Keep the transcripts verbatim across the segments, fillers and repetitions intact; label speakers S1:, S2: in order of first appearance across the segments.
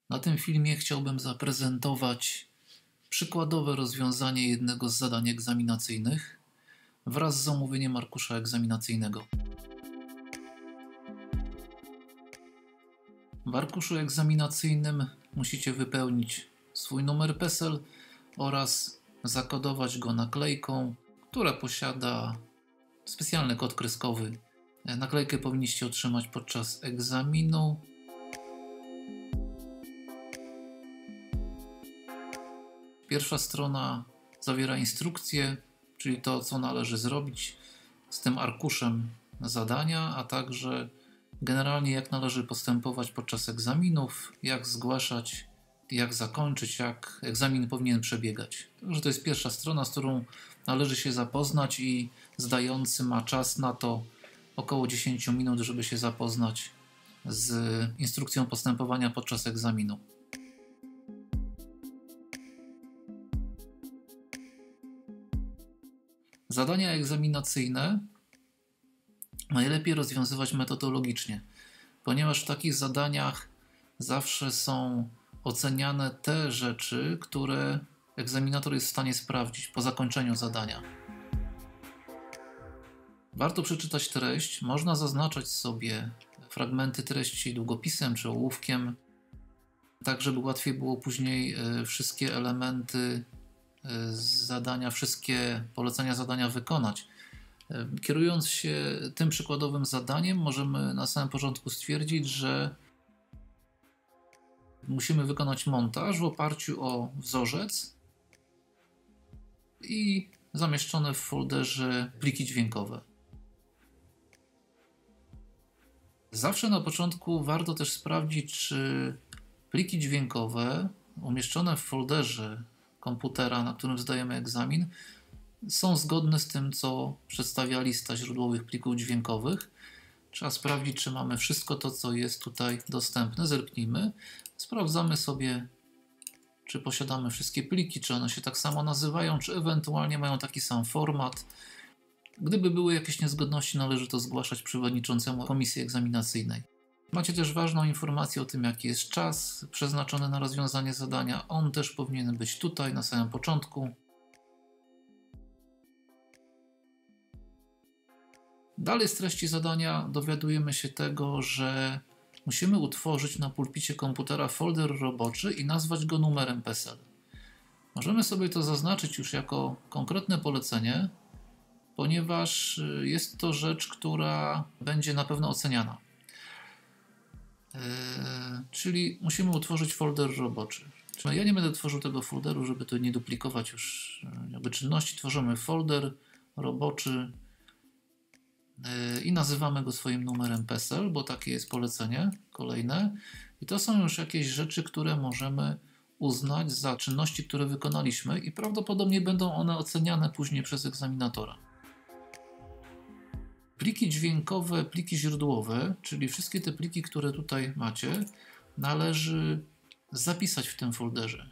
S1: Na tym filmie chciałbym zaprezentować przykładowe rozwiązanie jednego z zadań egzaminacyjnych wraz z zamówieniem arkusza egzaminacyjnego. W arkuszu egzaminacyjnym musicie wypełnić swój numer PESEL oraz zakodować go naklejką, która posiada specjalny kod kreskowy. Naklejkę powinniście otrzymać podczas egzaminu. Pierwsza strona zawiera instrukcję, czyli to, co należy zrobić z tym arkuszem zadania, a także generalnie jak należy postępować podczas egzaminów, jak zgłaszać, jak zakończyć, jak egzamin powinien przebiegać. Także to jest pierwsza strona, z którą należy się zapoznać i zdający ma czas na to około dziesięć minut, żeby się zapoznać z instrukcją postępowania podczas egzaminu. Zadania egzaminacyjne najlepiej rozwiązywać metodologicznie, ponieważ w takich zadaniach zawsze są oceniane te rzeczy, które egzaminator jest w stanie sprawdzić po zakończeniu zadania. Warto przeczytać treść, można zaznaczać sobie fragmenty treści długopisem czy ołówkiem, tak żeby łatwiej było później wszystkie elementy z zadania, wszystkie polecenia zadania wykonać. Kierując się tym przykładowym zadaniem, możemy na samym początku stwierdzić, że musimy wykonać montaż w oparciu o wzorzec i zamieszczone w folderze pliki dźwiękowe. Zawsze na początku warto też sprawdzić, czy pliki dźwiękowe umieszczone w folderze komputera, na którym zdajemy egzamin, są zgodne z tym, co przedstawia lista źródłowych plików dźwiękowych. Trzeba sprawdzić, czy mamy wszystko to, co jest tutaj dostępne. Zerknijmy. Sprawdzamy sobie, czy posiadamy wszystkie pliki, czy one się tak samo nazywają, czy ewentualnie mają taki sam format. Gdyby były jakieś niezgodności, należy to zgłaszać przewodniczącemu komisji egzaminacyjnej. Macie też ważną informację o tym, jaki jest czas przeznaczony na rozwiązanie zadania. On też powinien być tutaj na samym początku. Dalej z treści zadania dowiadujemy się tego, że musimy utworzyć na pulpicie komputera folder roboczy i nazwać go numerem PESEL. Możemy sobie to zaznaczyć już jako konkretne polecenie, ponieważ jest to rzecz, która będzie na pewno oceniana. Yy, czyli musimy utworzyć folder roboczy. Ja nie będę tworzył tego folderu, żeby to nie duplikować już jakby czynności. Tworzymy folder roboczy yy, i nazywamy go swoim numerem PESEL, bo takie jest polecenie kolejne. I to są już jakieś rzeczy, które możemy uznać za czynności, które wykonaliśmy i prawdopodobnie będą one oceniane później przez egzaminatora. Pliki dźwiękowe, pliki źródłowe, czyli wszystkie te pliki, które tutaj macie, należy zapisać w tym folderze.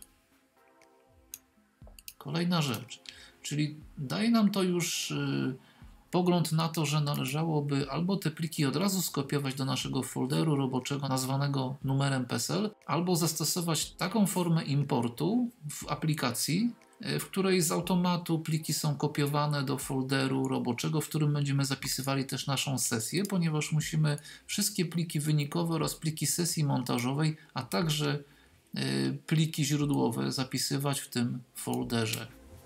S1: Kolejna rzecz, czyli daje nam to już yy, pogląd na to, że należałoby albo te pliki od razu skopiować do naszego folderu roboczego nazwanego numerem PESEL, albo zastosować taką formę importu w aplikacji, w której z automatu pliki są kopiowane do folderu roboczego, w którym będziemy zapisywali też naszą sesję, ponieważ musimy wszystkie pliki wynikowe oraz pliki sesji montażowej, a także pliki źródłowe zapisywać w tym folderze.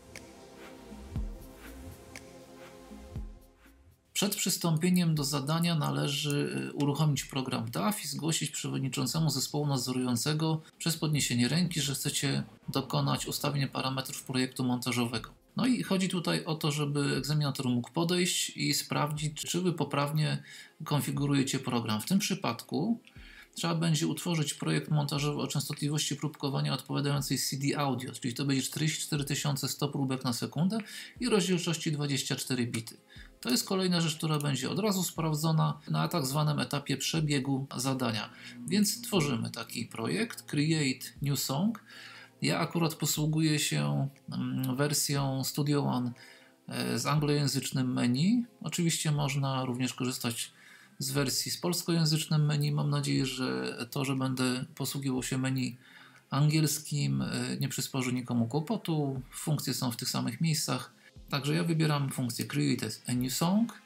S1: Przed przystąpieniem do zadania należy uruchomić program D A W i zgłosić przewodniczącemu zespołu nadzorującego przez podniesienie ręki, że chcecie dokonać ustawienia parametrów projektu montażowego. No i chodzi tutaj o to, żeby egzaminator mógł podejść i sprawdzić, czy wy poprawnie konfigurujecie program. W tym przypadku trzeba będzie utworzyć projekt montażowy o częstotliwości próbkowania odpowiadającej C D audio, czyli to będzie czterdzieści cztery tysiące sto próbek na sekundę i rozdzielczości dwadzieścia cztery bity. To jest kolejna rzecz, która będzie od razu sprawdzona na tak zwanym etapie przebiegu zadania. Więc tworzymy taki projekt, Create New Song. Ja akurat posługuję się wersją Studio One z anglojęzycznym menu. Oczywiście można również korzystać z wersji z polskojęzycznym menu. Mam nadzieję, że to, że będę posługiwał się menu angielskim, nie przysporzy nikomu kłopotu. Funkcje są w tych samych miejscach. Także ja wybieram funkcję Create a New Song.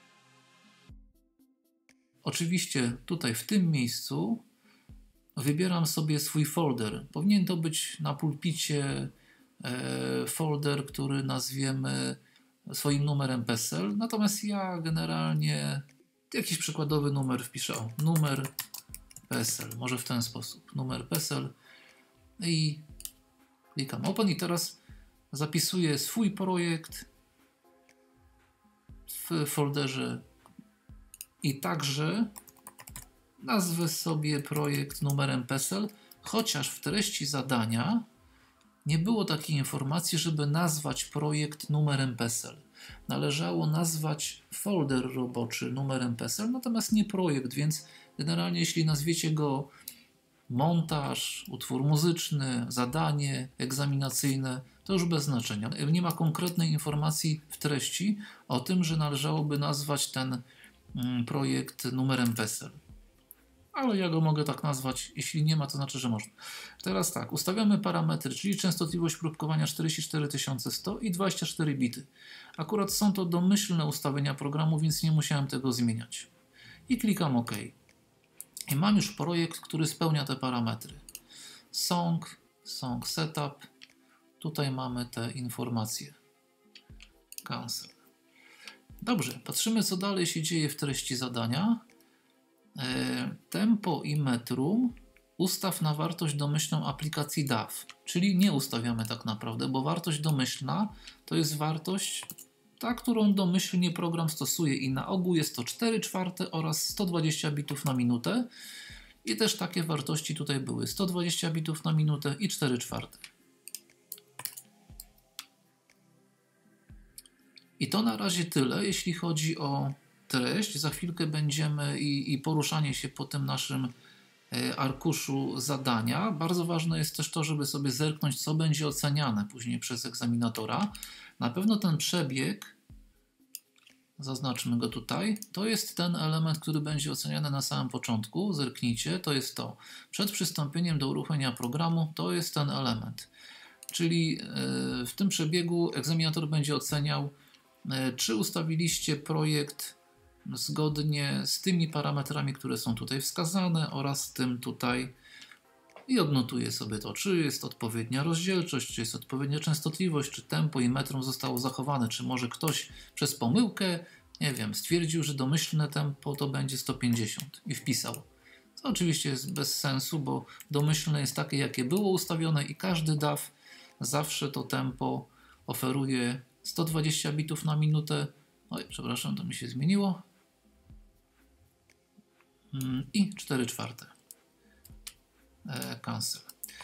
S1: Oczywiście tutaj w tym miejscu wybieram sobie swój folder. Powinien to być na pulpicie folder, który nazwiemy swoim numerem PESEL. Natomiast ja generalnie jakiś przykładowy numer wpiszę. O, numer PESEL. Może w ten sposób. Numer PESEL. I klikam Open. I teraz zapisuję swój projekt w folderze i także nazwę sobie projekt numerem PESEL, chociaż w treści zadania nie było takiej informacji, żeby nazwać projekt numerem PESEL. Należało nazwać folder roboczy numerem PESEL, natomiast nie projekt, więc generalnie jeśli nazwiecie go montaż, utwór muzyczny, zadanie egzaminacyjne, to już bez znaczenia. Nie ma konkretnej informacji w treści o tym, że należałoby nazwać ten projekt numerem PESEL. Ale ja go mogę tak nazwać, jeśli nie ma, to znaczy, że można. Teraz tak, ustawiamy parametry, czyli częstotliwość próbkowania czterdzieści cztery tysiące sto i dwadzieścia cztery bity. Akurat są to domyślne ustawienia programu, więc nie musiałem tego zmieniać. I klikam OK. I mam już projekt, który spełnia te parametry. Song, song setup. Tutaj mamy te informacje. Cancel. Dobrze, patrzymy, co dalej się dzieje w treści zadania. E, tempo i metrum ustaw na wartość domyślną aplikacji D A W, czyli nie ustawiamy tak naprawdę, bo wartość domyślna to jest wartość ta, którą domyślnie program stosuje i na ogół jest to cztery czwarte oraz sto dwadzieścia bitów na minutę i też takie wartości tutaj były sto dwadzieścia bitów na minutę i cztery czwarte. I to na razie tyle, jeśli chodzi o treść. Za chwilkę będziemy i, i poruszanie się po tym naszym e, arkuszu zadania. Bardzo ważne jest też to, żeby sobie zerknąć, co będzie oceniane później przez egzaminatora. Na pewno ten przebieg, zaznaczmy go tutaj, to jest ten element, który będzie oceniany na samym początku. Zerknijcie, to jest to. Przed przystąpieniem do uruchomienia programu to jest ten element. Czyli e, w tym przebiegu egzaminator będzie oceniał, czy ustawiliście projekt zgodnie z tymi parametrami, które są tutaj wskazane oraz z tym tutaj i odnotuję sobie to, czy jest odpowiednia rozdzielczość, czy jest odpowiednia częstotliwość, czy tempo i metrum zostało zachowane, czy może ktoś przez pomyłkę, nie wiem, stwierdził, że domyślne tempo to będzie sto pięćdziesiąt i wpisał. To oczywiście jest bez sensu, bo domyślne jest takie, jakie było ustawione i każdy D A W zawsze to tempo oferuje sto dwadzieścia bitów na minutę. Oj, przepraszam, to mi się zmieniło. I cztery czwarte. Cancel.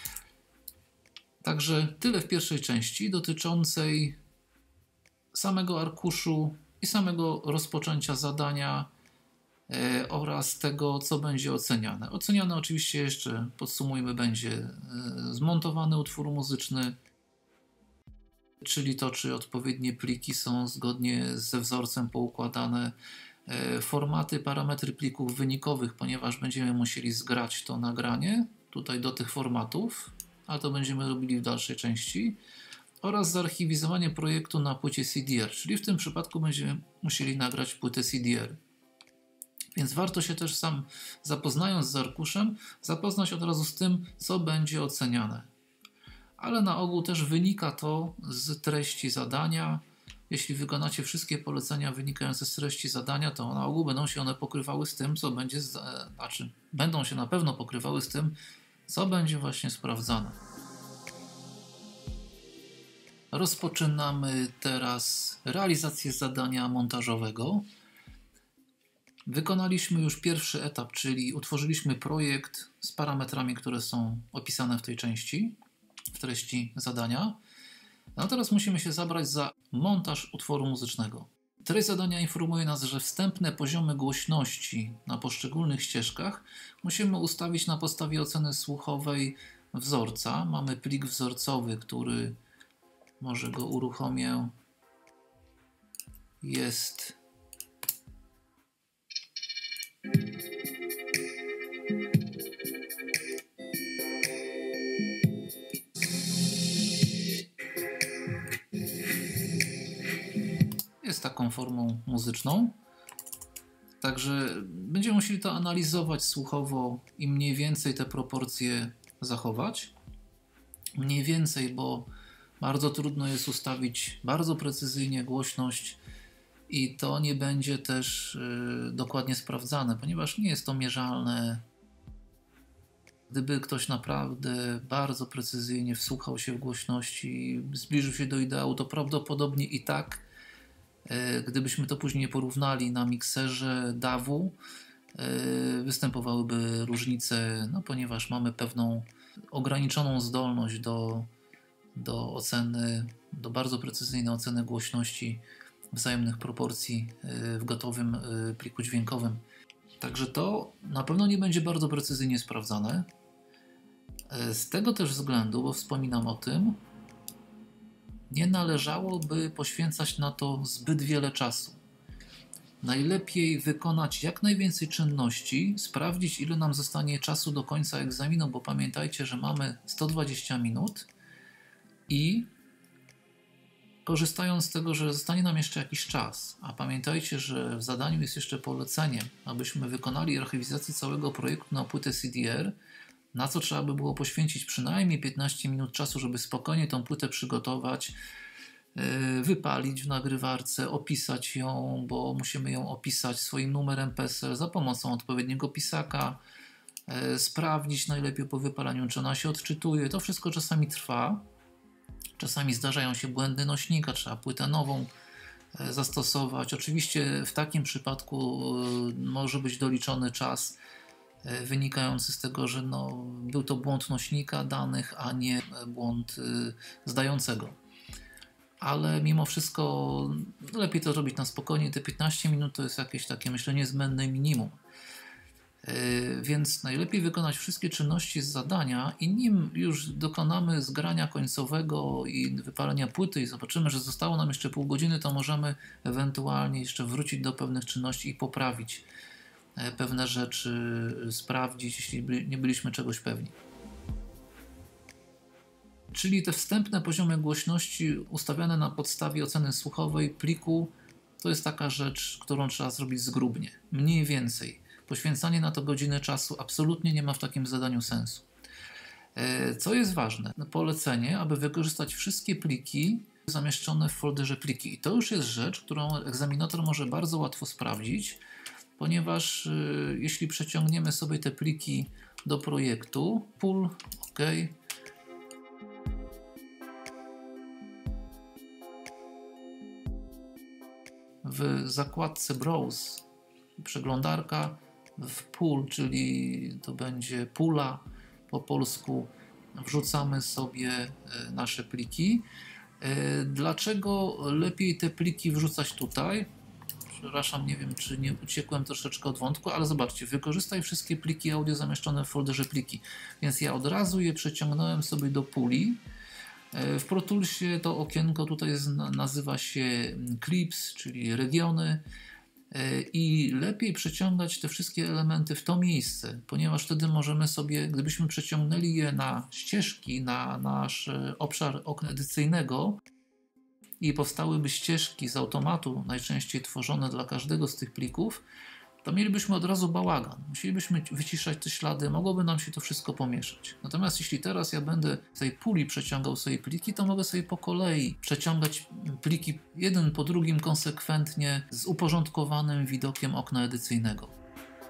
S1: Także tyle w pierwszej części dotyczącej samego arkuszu i samego rozpoczęcia zadania e, oraz tego, co będzie oceniane. Oceniane oczywiście jeszcze, podsumujmy, będzie e, zmontowany utwór muzyczny, czyli to, czy odpowiednie pliki są zgodnie ze wzorcem poukładane, formaty, parametry plików wynikowych, ponieważ będziemy musieli zgrać to nagranie tutaj do tych formatów, a to będziemy robili w dalszej części, oraz zarchiwizowanie projektu na płycie C D R, czyli w tym przypadku będziemy musieli nagrać płytę C D R. Więc warto się też sam, zapoznając z arkuszem, zapoznać od razu z tym, co będzie oceniane. Ale na ogół też wynika to z treści zadania. Jeśli wykonacie wszystkie polecenia wynikające z treści zadania, to na ogół będą się one pokrywały z tym, co będzie, znaczy będą się na pewno pokrywały z tym, co będzie właśnie sprawdzane. Rozpoczynamy teraz realizację zadania montażowego. Wykonaliśmy już pierwszy etap, czyli utworzyliśmy projekt z parametrami, które są opisane w tej części, w treści zadania. No teraz musimy się zabrać za montaż utworu muzycznego. Treść zadania informuje nas, że wstępne poziomy głośności na poszczególnych ścieżkach musimy ustawić na podstawie oceny słuchowej wzorca. Mamy plik wzorcowy, który, może go jest taką formą muzyczną. Także będziemy musieli to analizować słuchowo i mniej więcej te proporcje zachować. Mniej więcej, bo bardzo trudno jest ustawić bardzo precyzyjnie głośność i to nie będzie też yy, dokładnie sprawdzane, ponieważ nie jest to mierzalne. Gdyby ktoś naprawdę bardzo precyzyjnie wsłuchał się w głośności, zbliżył się do ideału, to prawdopodobnie i tak, yy, gdybyśmy to później porównali na mikserze D A W-u, yy, występowałyby różnice, no, ponieważ mamy pewną ograniczoną zdolność do, do oceny, do bardzo precyzyjnej oceny głośności wzajemnych proporcji w gotowym pliku dźwiękowym. Także to na pewno nie będzie bardzo precyzyjnie sprawdzane. Z tego też względu, bo wspominam o tym, nie należałoby poświęcać na to zbyt wiele czasu. Najlepiej wykonać jak najwięcej czynności, sprawdzić, ile nam zostanie czasu do końca egzaminu, bo pamiętajcie, że mamy sto dwadzieścia minut i korzystając z tego, że zostanie nam jeszcze jakiś czas, a pamiętajcie, że w zadaniu jest jeszcze polecenie, abyśmy wykonali archiwizację całego projektu na płytę C D R, na co trzeba by było poświęcić przynajmniej piętnaście minut czasu, żeby spokojnie tą płytę przygotować, wypalić w nagrywarce, opisać ją, bo musimy ją opisać swoim numerem P E S E L za pomocą odpowiedniego pisaka, sprawdzić najlepiej po wypalaniu, czy ona się odczytuje. To wszystko czasami trwa. Czasami zdarzają się błędy nośnika, trzeba płytę nową zastosować. Oczywiście w takim przypadku może być doliczony czas wynikający z tego, że no, był to błąd nośnika danych, a nie błąd zdającego. Ale mimo wszystko lepiej to robić na spokojnie. Te piętnaście minut to jest jakieś takie, myślę, niezbędne minimum. Yy, więc najlepiej wykonać wszystkie czynności z zadania i nim już dokonamy zgrania końcowego i wypalenia płyty i zobaczymy, że zostało nam jeszcze pół godziny, to możemy ewentualnie jeszcze wrócić do pewnych czynności i poprawić pewne rzeczy, sprawdzić, jeśli nie byliśmy czegoś pewni. Czyli te wstępne poziomy głośności ustawiane na podstawie oceny słuchowej pliku to jest taka rzecz, którą trzeba zrobić zgrubnie, mniej więcej. Poświęcanie na to godziny czasu absolutnie nie ma w takim zadaniu sensu. Co jest ważne? Polecenie, aby wykorzystać wszystkie pliki zamieszczone w folderze pliki. I to już jest rzecz, którą egzaminator może bardzo łatwo sprawdzić, ponieważ jeśli przeciągniemy sobie te pliki do projektu, pull, OK, w zakładce Browse, przeglądarka, w pool, czyli to będzie pula po polsku, wrzucamy sobie nasze pliki. Dlaczego lepiej te pliki wrzucać tutaj? Przepraszam, nie wiem, czy nie uciekłem troszeczkę od wątku, ale zobaczcie, wykorzystaj wszystkie pliki audio zamieszczone w folderze pliki. Więc ja od razu je przeciągnąłem sobie do puli. W Pro Toolsie to okienko tutaj jest, nazywa się Clips, czyli regiony, i lepiej przeciągać te wszystkie elementy w to miejsce, ponieważ wtedy możemy sobie, gdybyśmy przeciągnęli je na ścieżki, na nasz obszar okna edycyjnego i powstałyby ścieżki z automatu, najczęściej tworzone dla każdego z tych plików, to mielibyśmy od razu bałagan. Musielibyśmy wyciszać te ślady, mogłoby nam się to wszystko pomieszać. Natomiast jeśli teraz ja będę z tej puli przeciągał sobie pliki, to mogę sobie po kolei przeciągać pliki jeden po drugim konsekwentnie z uporządkowanym widokiem okna edycyjnego.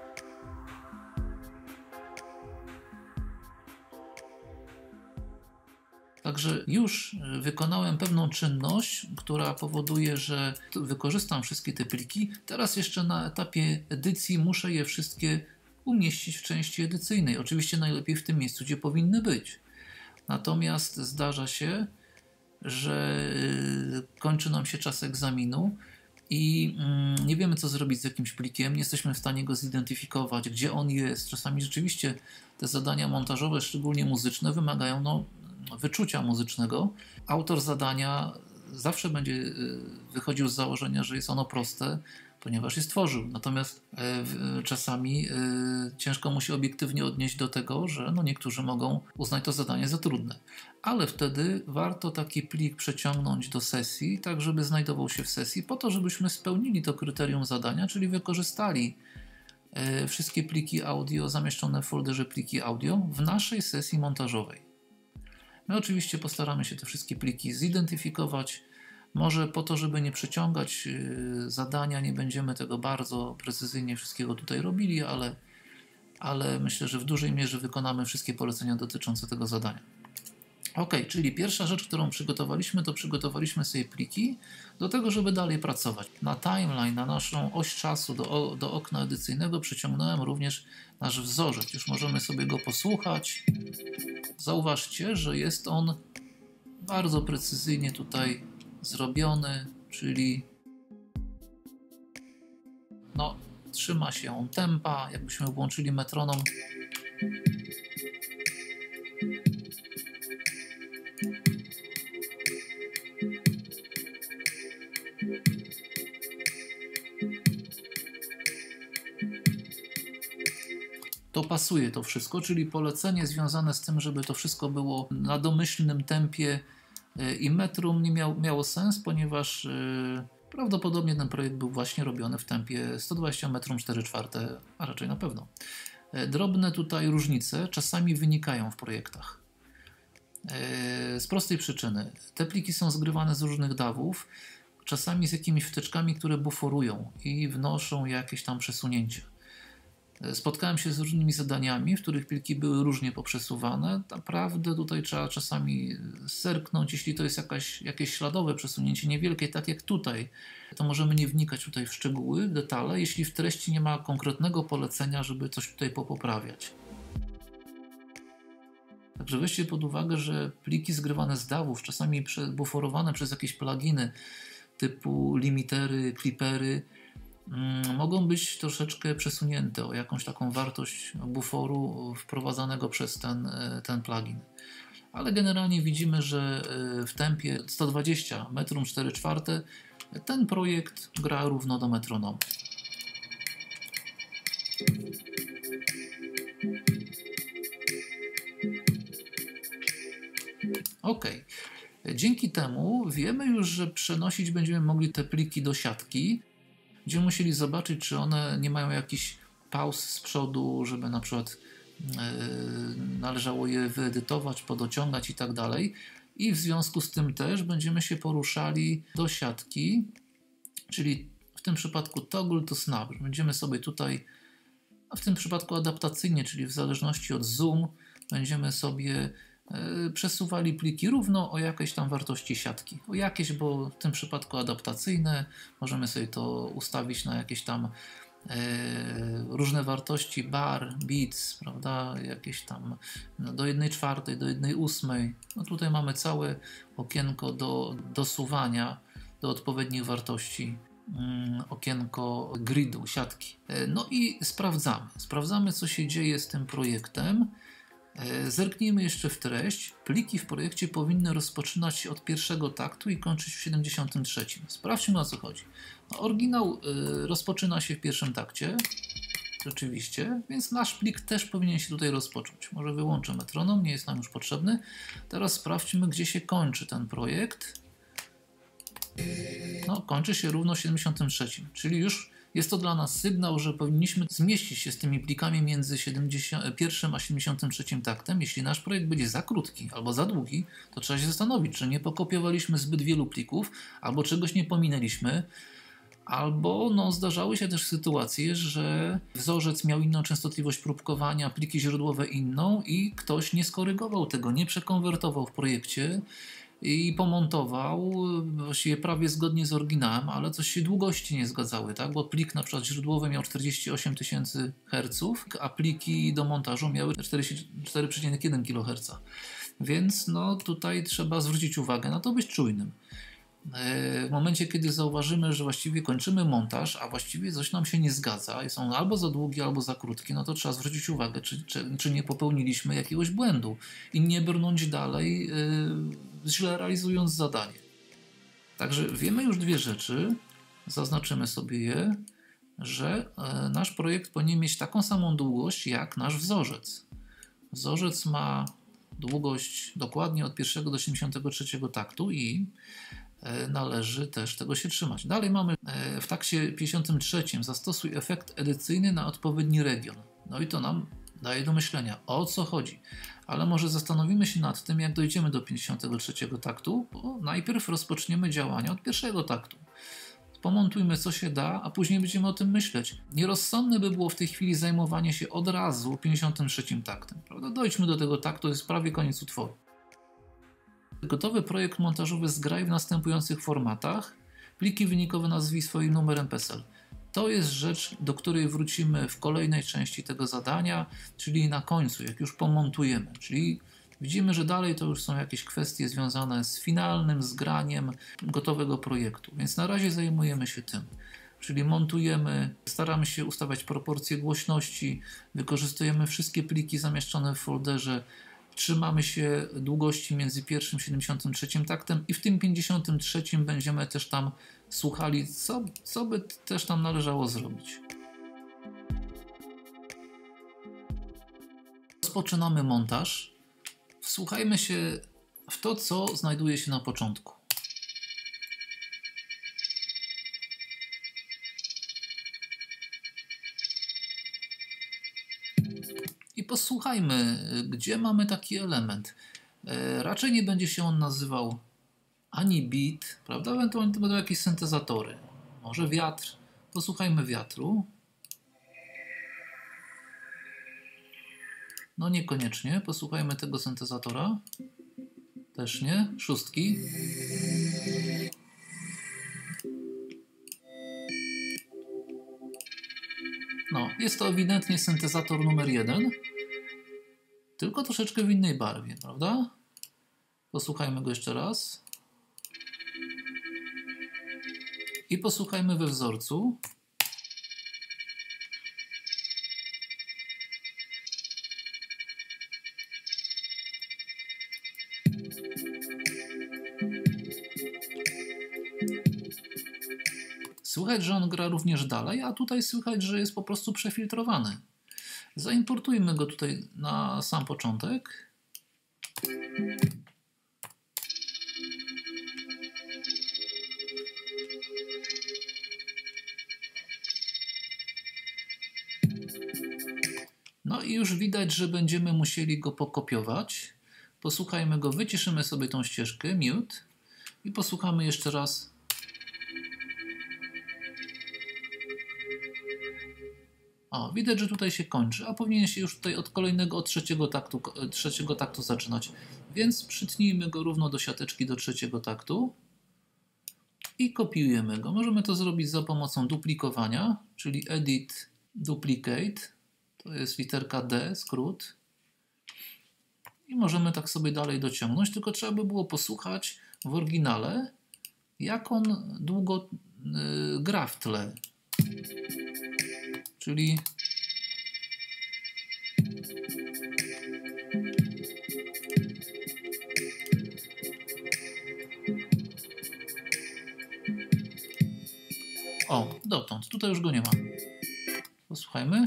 S1: Także już wykonałem pewną czynność, która powoduje, że wykorzystam wszystkie te pliki. Teraz jeszcze na etapie edycji muszę je wszystkie umieścić w części edycyjnej. Oczywiście najlepiej w tym miejscu, gdzie powinny być. Natomiast zdarza się, że kończy nam się czas egzaminu i nie wiemy, co zrobić z jakimś plikiem, nie jesteśmy w stanie go zidentyfikować, gdzie on jest. Czasami rzeczywiście te zadania montażowe, szczególnie muzyczne, wymagają no, wyczucia muzycznego. Autor zadania zawsze będzie wychodził z założenia, że jest ono proste, ponieważ je stworzył. Natomiast e, czasami e, ciężko mu się obiektywnie odnieść do tego, że no, niektórzy mogą uznać to zadanie za trudne. Ale wtedy warto taki plik przeciągnąć do sesji, tak żeby znajdował się w sesji, po to, żebyśmy spełnili to kryterium zadania, czyli wykorzystali e, wszystkie pliki audio zamieszczone w folderze pliki audio w naszej sesji montażowej. My oczywiście postaramy się te wszystkie pliki zidentyfikować. Może po to, żeby nie przeciągać zadania, nie będziemy tego bardzo precyzyjnie wszystkiego tutaj robili, ale, ale myślę, że w dużej mierze wykonamy wszystkie polecenia dotyczące tego zadania. Ok, czyli pierwsza rzecz, którą przygotowaliśmy, to przygotowaliśmy sobie pliki do tego, żeby dalej pracować. Na timeline, na naszą oś czasu do, do okna edycyjnego przyciągnąłem również nasz wzorzec. Już możemy sobie go posłuchać. Zauważcie, że jest on bardzo precyzyjnie tutaj zrobiony, czyli no, trzyma się on tempa, jakbyśmy włączyli metronom. To pasuje to wszystko, czyli polecenie związane z tym, żeby to wszystko było na domyślnym tempie i metrum nie miał, miało sens, ponieważ yy, prawdopodobnie ten projekt był właśnie robiony w tempie sto dwadzieścia metrum cztery czwarte, a raczej na pewno. Drobne tutaj różnice czasami wynikają w projektach. Yy, z prostej przyczyny. Te pliki są zgrywane z różnych dawów, czasami z jakimiś wtyczkami, które buforują i wnoszą jakieś tam przesunięcia. Spotkałem się z różnymi zadaniami, w których pliki były różnie poprzesuwane. Naprawdę tutaj trzeba czasami zerknąć, jeśli to jest jakaś, jakieś śladowe przesunięcie niewielkie, tak jak tutaj, to możemy nie wnikać tutaj w szczegóły, w detale, jeśli w treści nie ma konkretnego polecenia, żeby coś tutaj popoprawiać. Także weźcie pod uwagę, że pliki zgrywane z dawów, czasami buforowane przez jakieś pluginy typu limitery, clippery, mogą być troszeczkę przesunięte o jakąś taką wartość buforu wprowadzanego przez ten, ten plugin. Ale generalnie widzimy, że w tempie sto dwadzieścia metrum cztery czwarte ten projekt gra równo do metronomu. Ok. Dzięki temu wiemy już, że przenosić będziemy mogli te pliki do siatki. Będziemy musieli zobaczyć, czy one nie mają jakichś pauz z przodu, żeby na przykład yy, należało je wyedytować, podociągać i tak dalej. I w związku z tym też będziemy się poruszali do siatki, czyli w tym przypadku toggle to snap. Będziemy sobie tutaj, a w tym przypadku adaptacyjnie, czyli w zależności od zoom, będziemy sobie przesuwali pliki równo o jakieś tam wartości siatki. O jakieś, bo w tym przypadku adaptacyjne. Możemy sobie to ustawić na jakieś tam e, różne wartości bar, bits, prawda? Jakieś tam no, do jednej czwartej, do jednej ósmej. No tutaj mamy całe okienko do dosuwania do odpowiednich wartości. Mm, okienko gridu, siatki. E, no i sprawdzamy. Sprawdzamy, co się dzieje z tym projektem. Zerknijmy jeszcze w treść. Pliki w projekcie powinny rozpoczynać się od pierwszego taktu i kończyć w siedemdziesiątym trzecim. Sprawdźmy, o co chodzi. No, oryginał y, rozpoczyna się w pierwszym takcie, rzeczywiście, więc nasz plik też powinien się tutaj rozpocząć. Może wyłączę metronom, nie jest nam już potrzebny. Teraz sprawdźmy, gdzie się kończy ten projekt. No, kończy się równo w siedemdziesiątym trzecim, czyli już jest to dla nas sygnał, że powinniśmy zmieścić się z tymi plikami między pierwszym a siedemdziesiątym trzecim taktem. Jeśli nasz projekt będzie za krótki albo za długi, to trzeba się zastanowić, czy nie pokopiowaliśmy zbyt wielu plików, albo czegoś nie pominęliśmy, albo no, zdarzały się też sytuacje, że wzorzec miał inną częstotliwość próbkowania, pliki źródłowe inną i ktoś nie skorygował tego, nie przekonwertował w projekcie i pomontował właściwie prawie zgodnie z oryginałem, ale coś się długości nie zgadzały, tak? Bo plik na przykład źródłowy miał czterdzieści osiem tysięcy herców, a pliki do montażu miały cztery przecinek jeden kiloherca. Więc no, tutaj trzeba zwrócić uwagę na to, być czujnym. W momencie, kiedy zauważymy, że właściwie kończymy montaż, a właściwie coś nam się nie zgadza, są albo za długie, albo za krótkie, no to trzeba zwrócić uwagę, czy, czy, czy nie popełniliśmy jakiegoś błędu i nie brnąć dalej, yy, źle realizując zadanie. Także wiemy już dwie rzeczy, zaznaczymy sobie je. że nasz projekt powinien mieć taką samą długość jak nasz wzorzec. Wzorzec ma długość dokładnie od pierwszego do siedemdziesiątego trzeciego taktu i należy też tego się trzymać. Dalej mamy w takcie pięćdziesiątym trzecim zastosuj efekt edycyjny na odpowiedni region. No i to nam daje do myślenia, o co chodzi. Ale może zastanowimy się nad tym, jak dojdziemy do pięćdziesiątego trzeciego taktu, bo najpierw rozpoczniemy działania od pierwszego taktu. Pomontujmy co się da, a później będziemy o tym myśleć. Nierozsądne by było w tej chwili zajmowanie się od razu pięćdziesiątym trzecim taktem. Prawda? Dojdźmy do tego taktu, to jest prawie koniec utworu. Gotowy projekt montażowy zgraj w następujących formatach. Pliki wynikowe nazwij swoim numerem P E S E L. To jest rzecz, do której wrócimy w kolejnej części tego zadania, czyli na końcu, jak już pomontujemy. Czyli widzimy, że dalej to już są jakieś kwestie związane z finalnym zgraniem gotowego projektu. Więc na razie zajmujemy się tym. Czyli montujemy, staramy się ustawiać proporcje głośności, wykorzystujemy wszystkie pliki zamieszczone w folderze, trzymamy się długości między pierwszym a siedemdziesiątym trzecim taktem i w tym pięćdziesiątym trzecim będziemy też tam słuchali, co, co by też tam należało zrobić. Rozpoczynamy montaż. Wsłuchajmy się w to, co znajduje się na początku. I posłuchajmy, gdzie mamy taki element. E, raczej nie będzie się on nazywał ani beat, prawda? Ewentualnie to będą jakieś syntezatory. Może wiatr. Posłuchajmy wiatru. No niekoniecznie. Posłuchajmy tego syntezatora. Też nie. Szóstki. No, jest to ewidentnie syntezator numer jeden. Tylko troszeczkę w innej barwie, prawda? Posłuchajmy go jeszcze raz. I posłuchajmy we wzorcu. Słychać, że on gra również dalej, a tutaj słychać, że jest po prostu przefiltrowany. Zaimportujmy go tutaj na sam początek. No i już widać, że będziemy musieli go pokopiować. Posłuchajmy go, wyciszymy sobie tą ścieżkę, mute, i posłuchamy jeszcze raz. O, widać, że tutaj się kończy, a powinien się już tutaj od kolejnego, od trzeciego taktu, trzeciego taktu zaczynać. Więc przytnijmy go równo do siateczki do trzeciego taktu i kopiujemy go. Możemy to zrobić za pomocą duplikowania, czyli edit duplicate. To jest literka D, skrót. I możemy tak sobie dalej dociągnąć, tylko trzeba by było posłuchać w oryginale, jak on długo yy, gra w tle. Czyli o, dotąd. Tutaj już go nie ma. Posłuchajmy.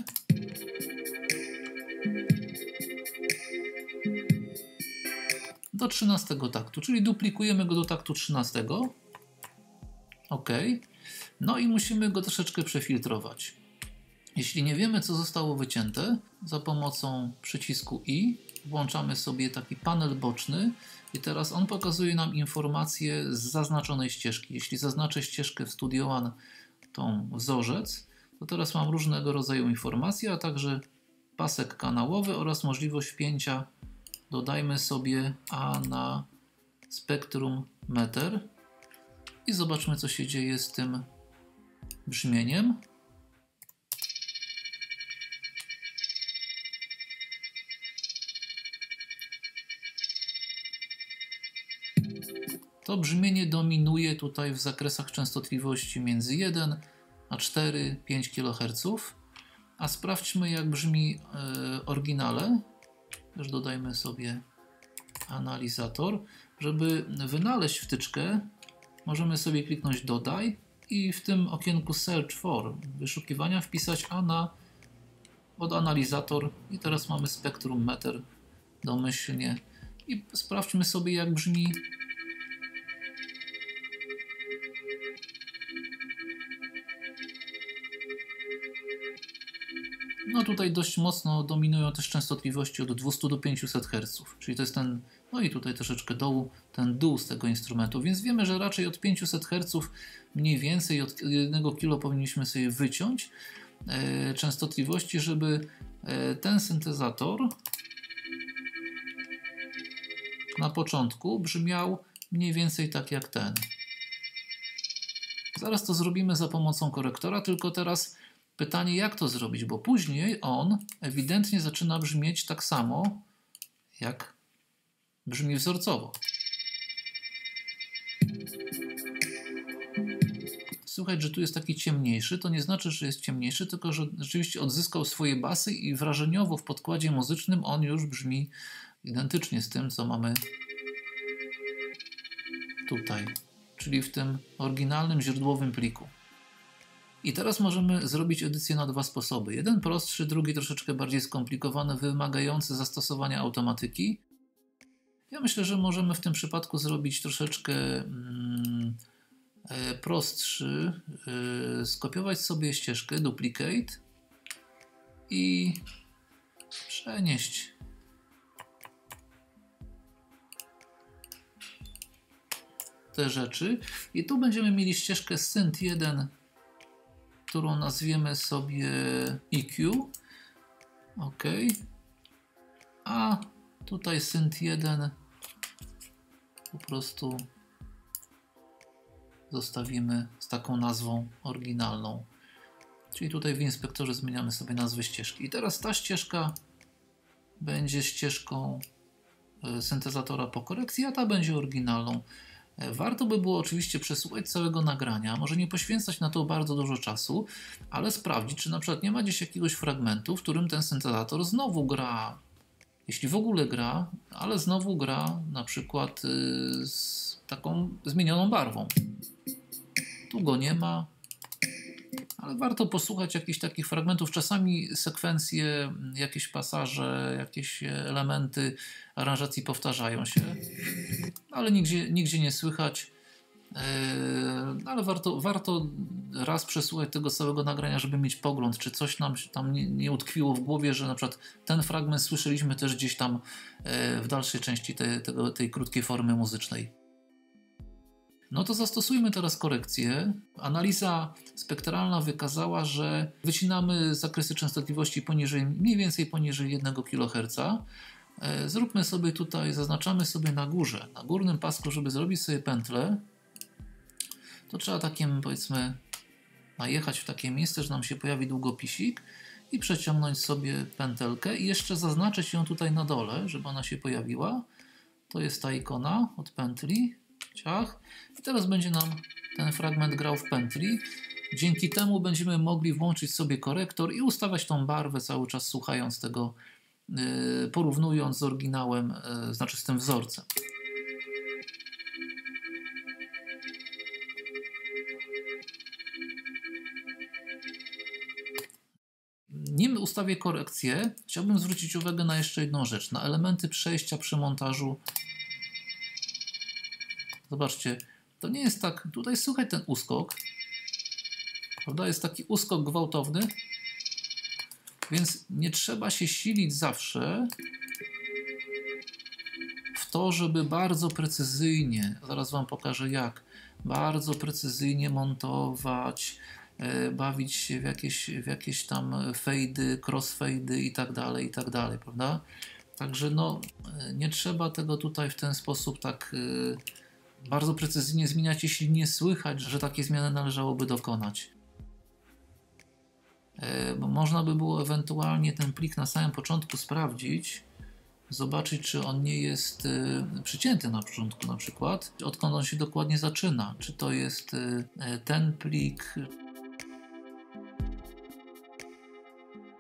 S1: Do trzynastego taktu, czyli duplikujemy go do taktu trzynastego. OK. No i musimy go troszeczkę przefiltrować. Jeśli nie wiemy, co zostało wycięte, za pomocą przycisku I włączamy sobie taki panel boczny i teraz on pokazuje nam informacje z zaznaczonej ścieżki. Jeśli zaznaczę ścieżkę w Studio One, tą wzorzec, to teraz mam różnego rodzaju informacje, a także pasek kanałowy oraz możliwość wpięcia, dodajmy sobie A na spektrum meter i zobaczmy, co się dzieje z tym brzmieniem. To brzmienie dominuje tutaj w zakresach częstotliwości między jeden a cztery do pięciu kiloherców. A sprawdźmy, jak brzmi w oryginale. Też dodajmy sobie analizator. Żeby wynaleźć wtyczkę, możemy sobie kliknąć dodaj i w tym okienku Search for wyszukiwania wpisać ANA od analizator i teraz mamy spektrum meter domyślnie i sprawdźmy sobie, jak brzmi. No tutaj dość mocno dominują też częstotliwości od dwustu do pięciuset herców, czyli to jest ten, no i tutaj troszeczkę dołu, ten dół z tego instrumentu, więc wiemy, że raczej od pięciuset herców mniej więcej od jednego kilo powinniśmy sobie wyciąć e, częstotliwości, żeby e, ten syntezator na początku brzmiał mniej więcej tak jak ten. Zaraz to zrobimy za pomocą korektora, tylko teraz pytanie, jak to zrobić, bo później on ewidentnie zaczyna brzmieć tak samo, jak brzmi wzorcowo. Słychać, że tu jest taki ciemniejszy, to nie znaczy, że jest ciemniejszy, tylko że rzeczywiście odzyskał swoje basy i wrażeniowo w podkładzie muzycznym on już brzmi identycznie z tym, co mamy tutaj, czyli w tym oryginalnym źródłowym pliku. I teraz możemy zrobić edycję na dwa sposoby. Jeden prostszy, drugi troszeczkę bardziej skomplikowany, wymagający zastosowania automatyki. Ja myślę, że możemy w tym przypadku zrobić troszeczkę mm, prostszy. Yy, skopiować sobie ścieżkę, duplicate i przenieść te rzeczy. I tu będziemy mieli ścieżkę synth jeden, którą nazwiemy sobie E Q. OK. A tutaj synth jeden po prostu zostawimy z taką nazwą oryginalną. Czyli tutaj w inspektorze zmieniamy sobie nazwę ścieżki. I teraz ta ścieżka będzie ścieżką syntezatora po korekcji, a ta będzie oryginalną. Warto by było oczywiście przesłuchać całego nagrania, może nie poświęcać na to bardzo dużo czasu, ale sprawdzić, czy na przykład nie ma gdzieś jakiegoś fragmentu, w którym ten syntezator znowu gra, jeśli w ogóle gra, ale znowu gra na przykład yy, z taką zmienioną barwą. Tu go nie ma, ale warto posłuchać jakichś takich fragmentów. Czasami sekwencje, jakieś pasaże, jakieś elementy aranżacji powtarzają się, ale nigdzie, nigdzie nie słychać. Yy, ale warto, warto raz przesłuchać tego całego nagrania, żeby mieć pogląd, czy coś nam tam nie, nie utkwiło w głowie, że na przykład ten fragment słyszeliśmy też gdzieś tam yy, w dalszej części te, tego, tej krótkiej formy muzycznej. No to zastosujmy teraz korekcję. Analiza spektralna wykazała, że wycinamy zakresy częstotliwości poniżej, mniej więcej poniżej jednego kiloherca. Zróbmy sobie tutaj, zaznaczamy sobie na górze, na górnym pasku, żeby zrobić sobie pętlę, to trzeba takim, powiedzmy, najechać w takie miejsce, że nam się pojawi długopisik i przeciągnąć sobie pętelkę i jeszcze zaznaczyć ją tutaj na dole, żeby ona się pojawiła. To jest ta ikona od pętli. Ciach. I teraz będzie nam ten fragment grał w pętli. Dzięki temu będziemy mogli włączyć sobie korektor i ustawiać tą barwę cały czas, słuchając tego, yy, porównując z oryginałem, yy, znaczy z tym wzorcem. Nim ustawię korekcję, chciałbym zwrócić uwagę na jeszcze jedną rzecz, na elementy przejścia przy montażu. Zobaczcie, to nie jest tak, tutaj słychać ten uskok, prawda? Jest taki uskok gwałtowny, więc nie trzeba się silić zawsze w to, żeby bardzo precyzyjnie, zaraz Wam pokażę jak, bardzo precyzyjnie montować, e, bawić się w jakieś, w jakieś tam fade'y, crossfade'y i tak dalej, i tak dalej, prawda? Także no, nie trzeba tego tutaj w ten sposób tak e, bardzo precyzyjnie zmieniać, jeśli nie słychać, że takie zmiany należałoby dokonać. E, bo można by było ewentualnie ten plik na samym początku sprawdzić, zobaczyć, czy on nie jest e, przycięty na początku na przykład, odkąd on się dokładnie zaczyna, czy to jest e, ten plik,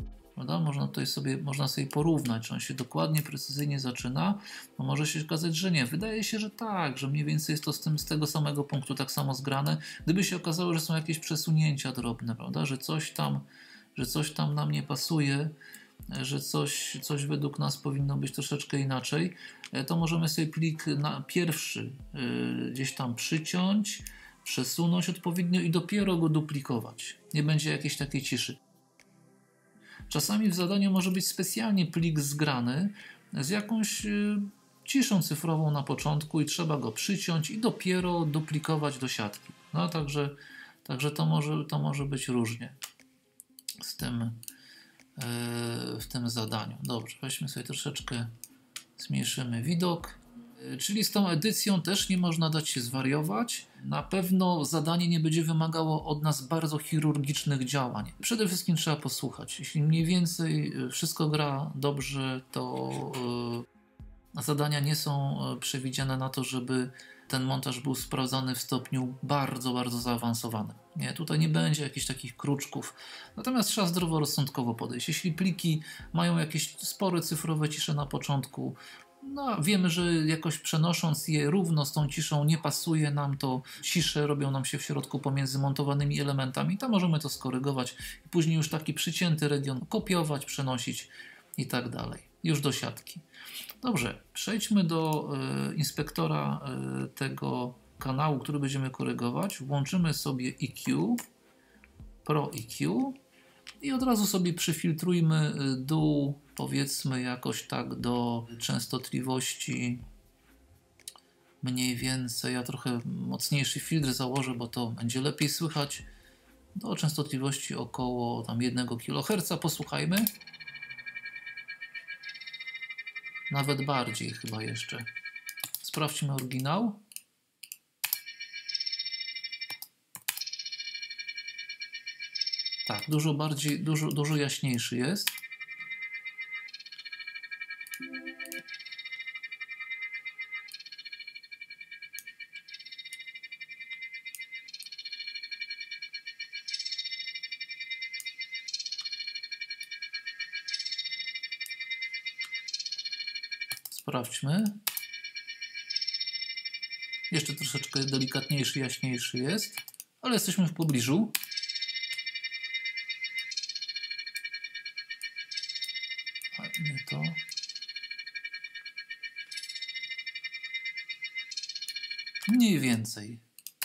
S1: prawda? Można tutaj sobie, można sobie porównać, czy on się dokładnie, precyzyjnie zaczyna. No może się okazać, że nie. Wydaje się, że tak, że mniej więcej jest to z, tym, z tego samego punktu tak samo zgrane. Gdyby się okazało, że są jakieś przesunięcia drobne, prawda? Że coś tam, że coś tam nam nie pasuje, że coś, coś według nas powinno być troszeczkę inaczej, to możemy sobie plik na pierwszy yy, gdzieś tam przyciąć, przesunąć odpowiednio i dopiero go duplikować. Nie będzie jakiejś takiej ciszy. Czasami w zadaniu może być specjalnie plik zgrany z jakąś yy, ciszą cyfrową na początku i trzeba go przyciąć i dopiero duplikować do siatki. No także, także to, może, to może być różnie z tym w tym zadaniu. Dobrze, weźmy sobie troszeczkę, zmniejszymy widok. Czyli z tą edycją też nie można dać się zwariować. Na pewno zadanie nie będzie wymagało od nas bardzo chirurgicznych działań. Przede wszystkim trzeba posłuchać. Jeśli mniej więcej wszystko gra dobrze, to yy, zadania nie są przewidziane na to, żeby ten montaż był sprawdzany w stopniu bardzo, bardzo zaawansowanym. Nie, tutaj nie będzie jakichś takich kruczków. Natomiast trzeba zdroworozsądkowo podejść. Jeśli pliki mają jakieś spore cyfrowe cisze na początku, no wiemy, że jakoś przenosząc je równo z tą ciszą nie pasuje nam to, cisze robią nam się w środku pomiędzy montowanymi elementami, to możemy to skorygować i później już taki przycięty region kopiować, przenosić i tak dalej. Już do siatki. Dobrze, przejdźmy do y, inspektora y, tego kanału, który będziemy korygować. Włączymy sobie E Q, Pro E Q i od razu sobie przyfiltrujmy dół, powiedzmy jakoś tak do częstotliwości mniej więcej. Ja trochę mocniejszy filtr założę, bo to będzie lepiej słychać. Do częstotliwości około tam jednego kiloherca. Posłuchajmy. Nawet bardziej chyba jeszcze. Sprawdźmy oryginał. Tak, dużo bardziej, dużo, dużo jaśniejszy jest. Sprawdźmy. Jeszcze troszeczkę delikatniejszy, jaśniejszy jest, ale jesteśmy w pobliżu. A nie to. Mniej więcej.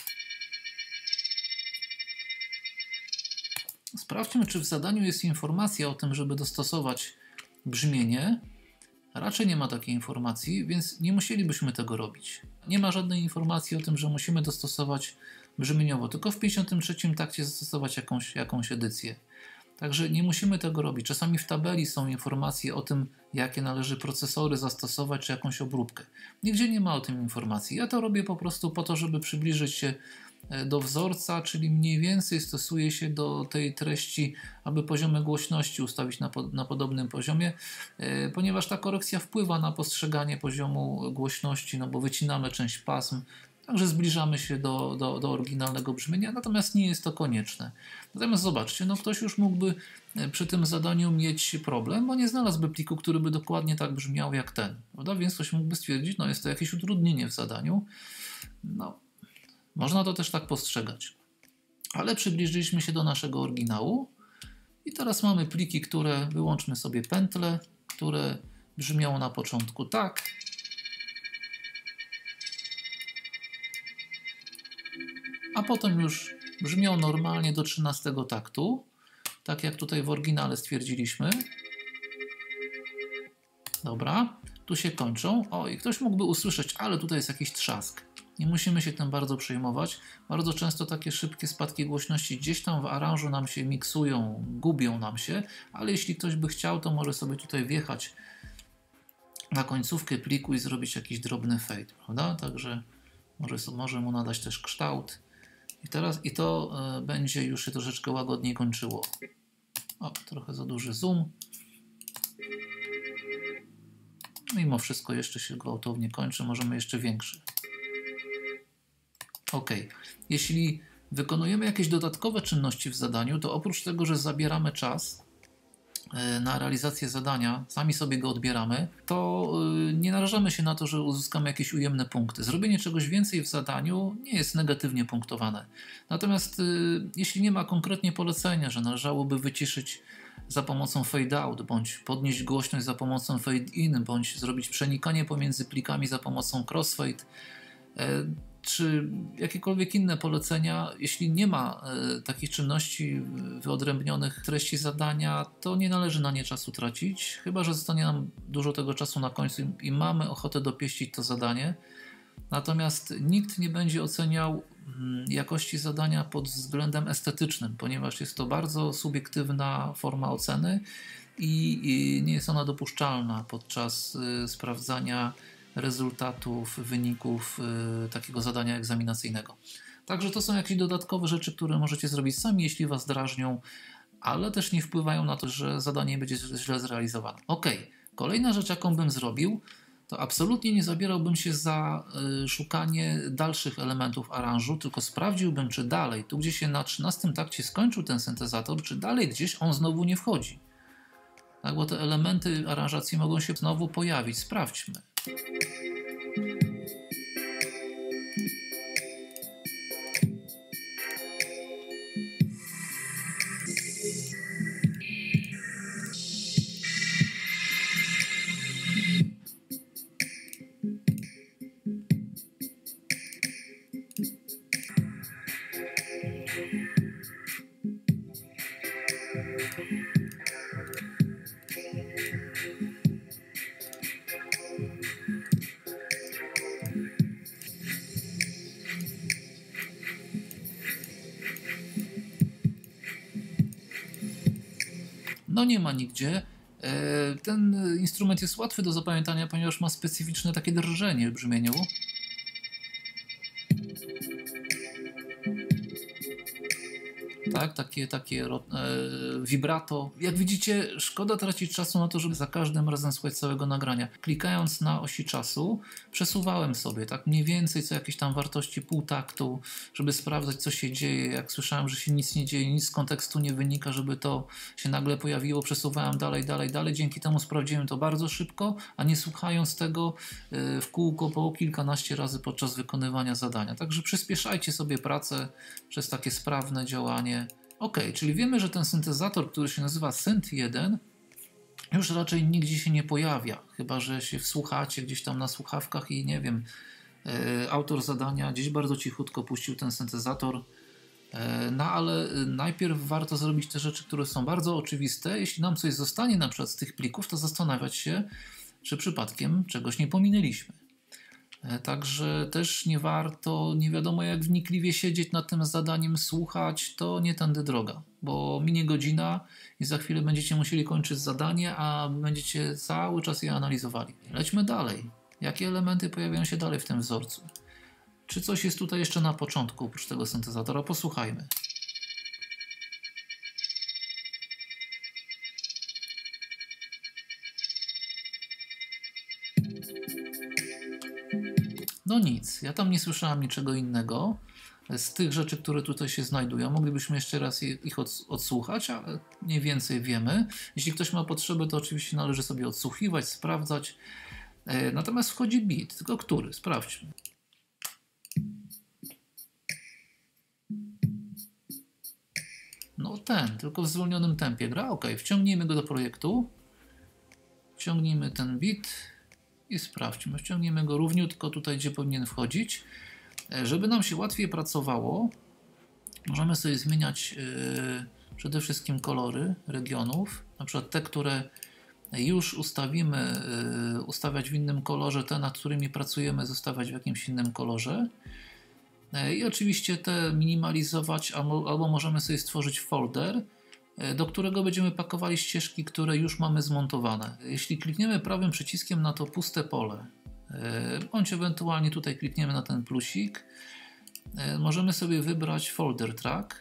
S1: Sprawdźmy, czy w zadaniu jest informacja o tym, żeby dostosować brzmienie. Raczej nie ma takiej informacji, więc nie musielibyśmy tego robić. Nie ma żadnej informacji o tym, że musimy dostosować brzmieniowo, tylko w pięćdziesiątym trzecim takcie zastosować jakąś, jakąś edycję. Także nie musimy tego robić. Czasami w tabeli są informacje o tym, jakie należy procesory zastosować, czy jakąś obróbkę. Nigdzie nie ma o tym informacji. Ja to robię po prostu po to, żeby przybliżyć się do wzorca, czyli mniej więcej stosuję się do tej treści, aby poziomy głośności ustawić na, po, na podobnym poziomie, e, ponieważ ta korekcja wpływa na postrzeganie poziomu głośności, no bo wycinamy część pasm, także zbliżamy się do, do, do oryginalnego brzmienia, natomiast nie jest to konieczne. Natomiast zobaczcie, no ktoś już mógłby przy tym zadaniu mieć problem, bo nie znalazłby pliku, który by dokładnie tak brzmiał jak ten, prawda? Więc ktoś mógłby stwierdzić, no jest to jakieś utrudnienie w zadaniu. No, można to też tak postrzegać. Ale przybliżyliśmy się do naszego oryginału i teraz mamy pliki, które, wyłączmy sobie pętle, które brzmią na początku tak. A potem już brzmią normalnie do trzynastego taktu, tak jak tutaj w oryginale stwierdziliśmy. Dobra, tu się kończą. O, i ktoś mógłby usłyszeć, ale tutaj jest jakiś trzask. Nie musimy się tym bardzo przejmować. Bardzo często takie szybkie spadki głośności gdzieś tam w aranżu nam się miksują, gubią nam się, ale jeśli ktoś by chciał, to może sobie tutaj wjechać na końcówkę pliku i zrobić jakiś drobny fade, prawda? Także może, może mu nadać też kształt. I teraz i to y, będzie już się troszeczkę łagodniej kończyło. O, trochę za duży zoom. Mimo wszystko jeszcze się gwałtownie kończy, możemy jeszcze większy. Ok. Jeśli wykonujemy jakieś dodatkowe czynności w zadaniu, to oprócz tego, że zabieramy czas, na realizację zadania, sami sobie go odbieramy, to nie narażamy się na to, że uzyskamy jakieś ujemne punkty. Zrobienie czegoś więcej w zadaniu nie jest negatywnie punktowane. Natomiast jeśli nie ma konkretnie polecenia, że należałoby wyciszyć za pomocą fade out, bądź podnieść głośność za pomocą fade in, bądź zrobić przenikanie pomiędzy plikami za pomocą crossfade, czy jakiekolwiek inne polecenia, jeśli nie ma e, takich czynności wyodrębnionych w treści zadania, to nie należy na nie czasu tracić, chyba że zostanie nam dużo tego czasu na końcu i mamy ochotę dopieścić to zadanie. Natomiast nikt nie będzie oceniał mm, jakości zadania pod względem estetycznym, ponieważ jest to bardzo subiektywna forma oceny i, i nie jest ona dopuszczalna podczas y, sprawdzania rezultatów, wyników y, takiego zadania egzaminacyjnego. Także to są jakieś dodatkowe rzeczy, które możecie zrobić sami, jeśli Was drażnią, ale też nie wpływają na to, że zadanie będzie źle zrealizowane. Ok, kolejna rzecz, jaką bym zrobił, to absolutnie nie zabierałbym się za y, szukanie dalszych elementów aranżu, tylko sprawdziłbym, czy dalej, tu gdzie się na trzynastym takcie skończył ten syntezator, czy dalej gdzieś on znowu nie wchodzi. Tak, bo te elementy aranżacji mogą się znowu pojawić. Sprawdźmy. No nie ma nigdzie. Ten instrument jest łatwy do zapamiętania, ponieważ ma specyficzne takie drżenie w brzmieniu. Tak, takie, takie e, vibrato. Jak widzicie, szkoda tracić czasu na to, żeby za każdym razem słuchać całego nagrania. Klikając na osi czasu, przesuwałem sobie tak mniej więcej co jakieś tam wartości pół taktu, żeby sprawdzać, co się dzieje. Jak słyszałem, że się nic nie dzieje, nic z kontekstu nie wynika, żeby to się nagle pojawiło, przesuwałem dalej, dalej, dalej. Dzięki temu sprawdziłem to bardzo szybko, a nie słuchając tego w kółko po kilkanaście razy podczas wykonywania zadania. Także przyspieszajcie sobie pracę przez takie sprawne działanie. Ok, czyli wiemy, że ten syntezator, który się nazywa Synth jeden, już raczej nigdzie się nie pojawia, chyba że się wsłuchacie gdzieś tam na słuchawkach i nie wiem, e, autor zadania gdzieś bardzo cichutko puścił ten syntezator. E, no ale najpierw warto zrobić te rzeczy, które są bardzo oczywiste. Jeśli nam coś zostanie na przykład z tych plików, to zastanawiać się, czy przypadkiem czegoś nie pominęliśmy. Także też nie warto, nie wiadomo jak wnikliwie siedzieć nad tym zadaniem, słuchać, to nie tędy droga, bo minie godzina i za chwilę będziecie musieli kończyć zadanie, a będziecie cały czas je analizowali. Lećmy dalej. Jakie elementy pojawiają się dalej w tym wzorcu? Czy coś jest tutaj jeszcze na początku oprócz tego syntezatora? Posłuchajmy. No nic, ja tam nie słyszałem niczego innego z tych rzeczy, które tutaj się znajdują. Moglibyśmy jeszcze raz ich odsłuchać, ale mniej więcej wiemy. Jeśli ktoś ma potrzebę, to oczywiście należy sobie odsłuchiwać, sprawdzać. Natomiast wchodzi beat, tylko który? Sprawdźmy. No ten, tylko w zwolnionym tempie gra. Ok, wciągnijmy go do projektu. Wciągnijmy ten beat. I sprawdźmy, wciągniemy go równiutko tutaj, gdzie powinien wchodzić. Żeby nam się łatwiej pracowało, możemy sobie zmieniać yy, przede wszystkim kolory regionów. Na przykład te, które już ustawimy, yy, ustawiać w innym kolorze, te, nad którymi pracujemy, zostawiać w jakimś innym kolorze. Yy, I oczywiście te minimalizować, albo, albo możemy sobie stworzyć folder, do którego będziemy pakowali ścieżki, które już mamy zmontowane. Jeśli klikniemy prawym przyciskiem na to puste pole, bądź ewentualnie tutaj klikniemy na ten plusik, możemy sobie wybrać folder track.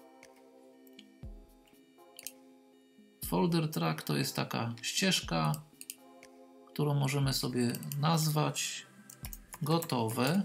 S1: Folder track to jest taka ścieżka, którą możemy sobie nazwać gotowe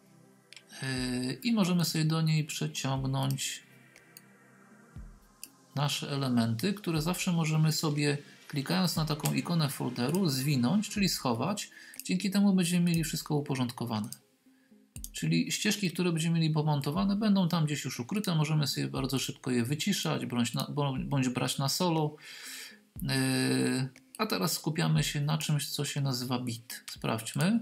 S1: i możemy sobie do niej przeciągnąć nasze elementy, które zawsze możemy sobie, klikając na taką ikonę folderu, zwinąć, czyli schować. Dzięki temu będziemy mieli wszystko uporządkowane. Czyli ścieżki, które będziemy mieli pomontowane, będą tam gdzieś już ukryte. Możemy sobie bardzo szybko je wyciszać, bądź, na, bądź brać na solo. Yy, a teraz skupiamy się na czymś, co się nazywa bit. Sprawdźmy.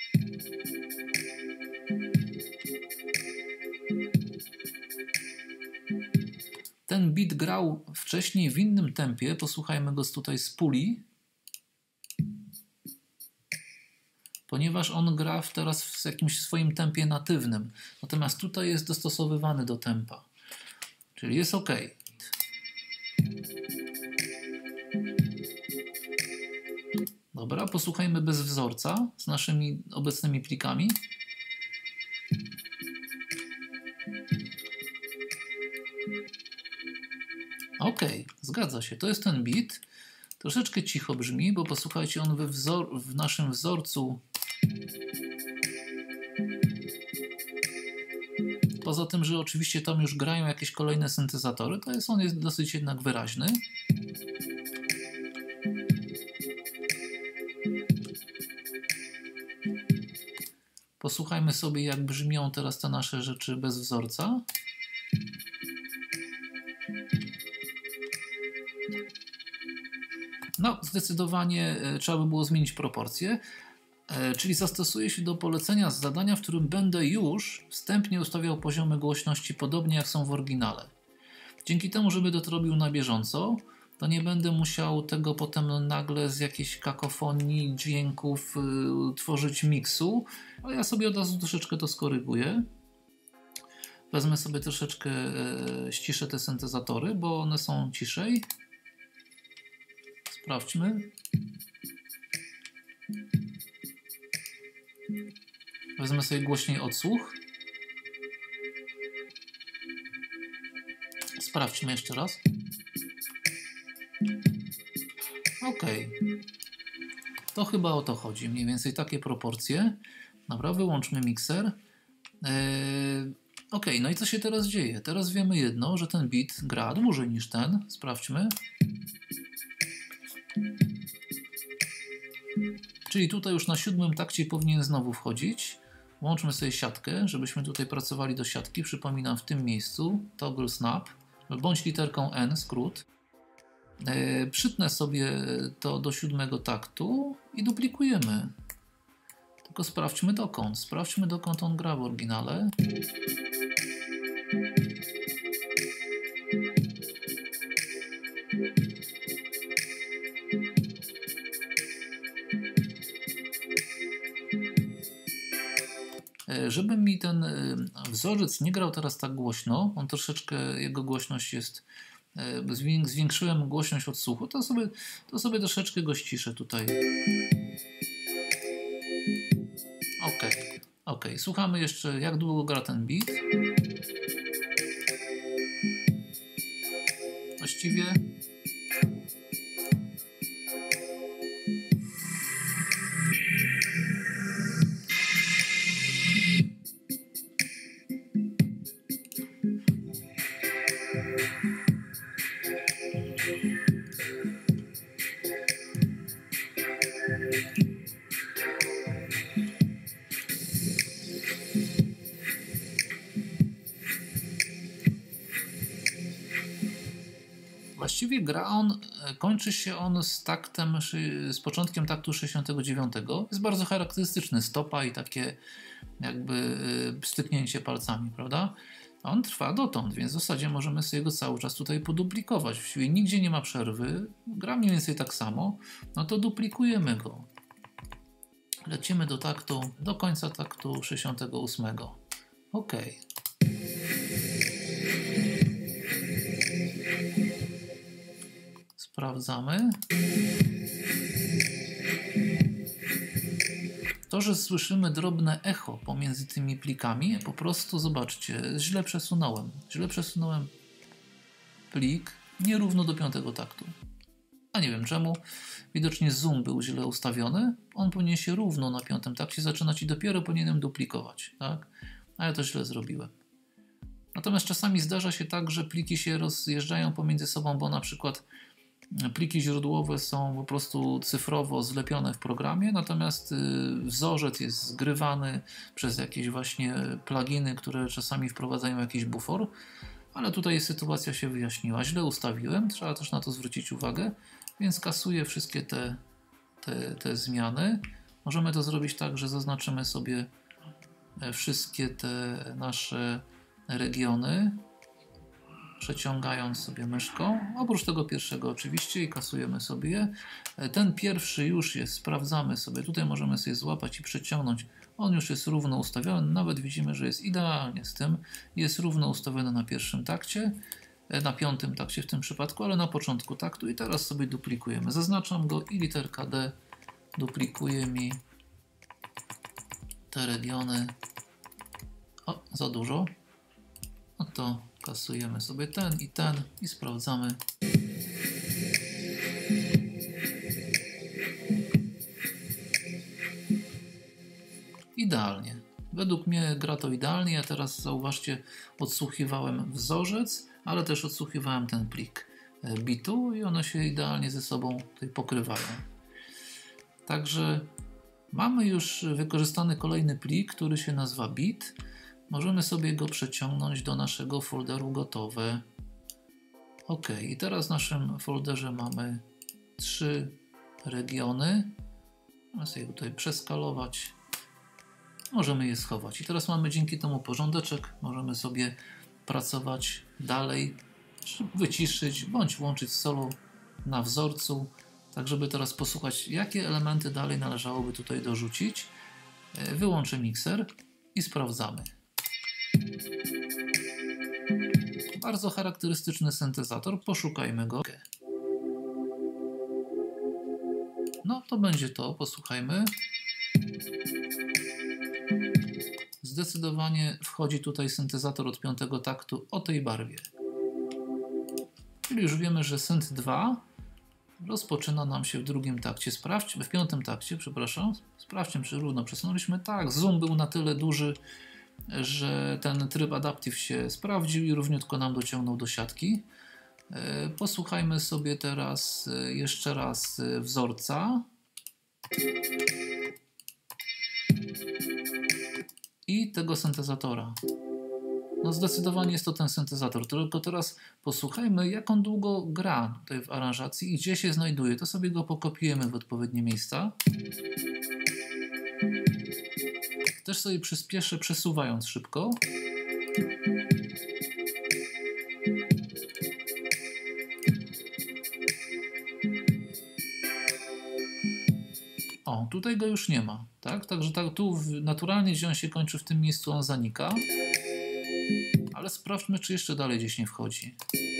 S1: Ten bit grał wcześniej w innym tempie. Posłuchajmy go tutaj z puli. Ponieważ on gra teraz w jakimś swoim tempie natywnym. Natomiast tutaj jest dostosowywany do tempa. Czyli jest OK. Dobra, posłuchajmy bez wzorca z naszymi obecnymi plikami. OK, zgadza się. To jest ten bit. Troszeczkę cicho brzmi, bo posłuchajcie, on we wzor w naszym wzorcu, poza tym, że oczywiście tam już grają jakieś kolejne syntezatory, to jest on jest dosyć jednak wyraźny. Posłuchajmy sobie, jak brzmią teraz te nasze rzeczy bez wzorca. No, zdecydowanie trzeba by było zmienić proporcje, czyli zastosuję się do polecenia z zadania, w którym będę już wstępnie ustawiał poziomy głośności podobnie jak są w oryginale. Dzięki temu, żeby to robił na bieżąco, to nie będę musiał tego potem nagle z jakiejś kakofonii dźwięków yy, tworzyć miksu, ale ja sobie od razu troszeczkę to skoryguję. Wezmę sobie troszeczkę, yy, ściszę te syntezatory, bo one są ciszej. Sprawdźmy. Wezmę sobie głośniej odsłuch. Sprawdźmy jeszcze raz. OK. To chyba o to chodzi. Mniej więcej takie proporcje. Dobra, wyłączmy mikser. Yy, OK, no i co się teraz dzieje? Teraz wiemy jedno, że ten bit gra dłużej niż ten. Sprawdźmy. Czyli tutaj już na siódmym takcie powinien znowu wchodzić. Włączmy sobie siatkę, żebyśmy tutaj pracowali do siatki. Przypominam, w tym miejscu toggle snap, bądź literką N, skrót. Yy, przytnę sobie to do siódmego taktu i duplikujemy. Tylko sprawdźmy dokąd. Sprawdźmy dokąd on gra w oryginale. Żeby mi ten wzorzec nie grał teraz tak głośno, on troszeczkę, jego głośność jest, zwiększyłem głośność odsłuchu, to sobie, to sobie troszeczkę go ściszę tutaj. OK, OK. Słuchamy jeszcze, jak długo gra ten beat. Właściwie Właściwie gra on, kończy się on z taktem, z początkiem taktu sześćdziesiątego dziewiątego. Jest bardzo charakterystyczny, stopa i takie jakby styknięcie palcami, prawda? A on trwa dotąd, więc w zasadzie możemy sobie go cały czas tutaj poduplikować. Właściwie nigdzie nie ma przerwy, gra mniej więcej tak samo, no to duplikujemy go. Lecimy do taktu, do końca taktu sześćdziesiątego ósmego. OK. Sprawdzamy. To, że słyszymy drobne echo pomiędzy tymi plikami, po prostu zobaczcie, źle przesunąłem. Źle przesunąłem plik nierówno do piątego taktu. A nie wiem czemu. Widocznie zoom był źle ustawiony. On powinien się równo na piątym takcie zaczynać i dopiero powinienem duplikować. Tak? A ja to źle zrobiłem. Natomiast czasami zdarza się tak, że pliki się rozjeżdżają pomiędzy sobą, bo na przykład pliki źródłowe są po prostu cyfrowo zlepione w programie, natomiast wzorzec jest zgrywany przez jakieś właśnie pluginy, które czasami wprowadzają jakiś bufor, ale tutaj sytuacja się wyjaśniła. Źle ustawiłem, trzeba też na to zwrócić uwagę, więc kasuję wszystkie te, te, te zmiany. Możemy to zrobić tak, że zaznaczymy sobie wszystkie te nasze regiony, przeciągając sobie myszką, oprócz tego pierwszego oczywiście, i kasujemy sobie je. Ten pierwszy już jest, sprawdzamy sobie, tutaj możemy sobie złapać i przeciągnąć, on już jest równo ustawiony, nawet widzimy, że jest idealnie z tym, jest równo ustawiony na pierwszym takcie, na piątym takcie w tym przypadku, ale na początku taktu, i teraz sobie duplikujemy, zaznaczam go i literka D duplikuje mi te regiony. O, za dużo, no to kasujemy sobie ten i ten i sprawdzamy. Idealnie. Według mnie gra to idealnie. Ja teraz, zauważcie, odsłuchiwałem wzorzec, ale też odsłuchiwałem ten plik bitu i one się idealnie ze sobą tutaj pokrywają. Także mamy już wykorzystany kolejny plik, który się nazywa bit. Możemy sobie go przeciągnąć do naszego folderu gotowe. OK, i teraz w naszym folderze mamy trzy regiony. Możemy sobie tutaj przeskalować. Możemy je schować. I teraz mamy dzięki temu porządeczek. Możemy sobie pracować dalej, wyciszyć bądź włączyć solo na wzorcu, tak żeby teraz posłuchać, jakie elementy dalej należałoby tutaj dorzucić. Wyłączę mikser i sprawdzamy. Bardzo charakterystyczny syntezator, poszukajmy go. No to będzie to, posłuchajmy. Zdecydowanie wchodzi tutaj syntezator od piątego taktu o tej barwie. Czyli już wiemy, że synt dwa rozpoczyna nam się w drugim takcie. Sprawdźmy, w piątym takcie, przepraszam. Sprawdźmy, czy równo przesunęliśmy. Tak, zoom był na tyle duży, że ten tryb adaptive się sprawdził i równiutko nam dociągnął do siatki. Posłuchajmy sobie teraz jeszcze raz wzorca. I tego syntezatora. No zdecydowanie jest to ten syntezator, tylko teraz posłuchajmy, jak on długo gra tutaj w aranżacji i gdzie się znajduje. To sobie go pokopiujemy w odpowiednie miejsca. Też sobie przyspieszę, przesuwając szybko. O, tutaj go już nie ma, tak? Także tak, tu naturalnie, gdzie on się kończy, w tym miejscu on zanika. Ale sprawdźmy, czy jeszcze dalej gdzieś nie wchodzi.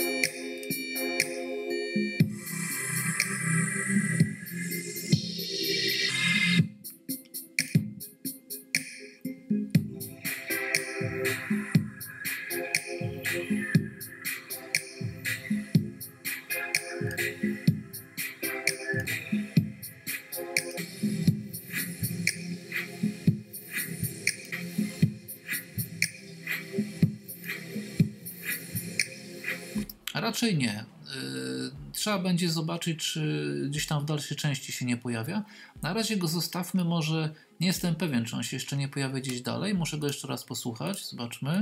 S1: Raczej nie. Yy, trzeba będzie zobaczyć, czy gdzieś tam w dalszej części się nie pojawia. Na razie go zostawmy, może nie jestem pewien, czy on się jeszcze nie pojawia gdzieś dalej. Muszę go jeszcze raz posłuchać, zobaczmy.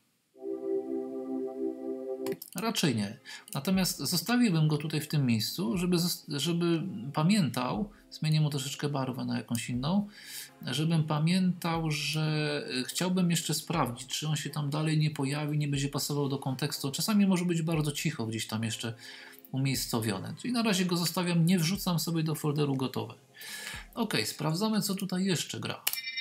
S1: Raczej nie. Natomiast zostawiłbym go tutaj w tym miejscu, żeby, żeby pamiętał, zmienię mu troszeczkę barwę na jakąś inną, żebym pamiętał, że chciałbym jeszcze sprawdzić, czy on się tam dalej nie pojawi, nie będzie pasował do kontekstu. Czasami może być bardzo cicho gdzieś tam jeszcze umiejscowiony. Czyli na razie go zostawiam, nie wrzucam sobie do folderu gotowe. OK, sprawdzamy, co tutaj jeszcze gra.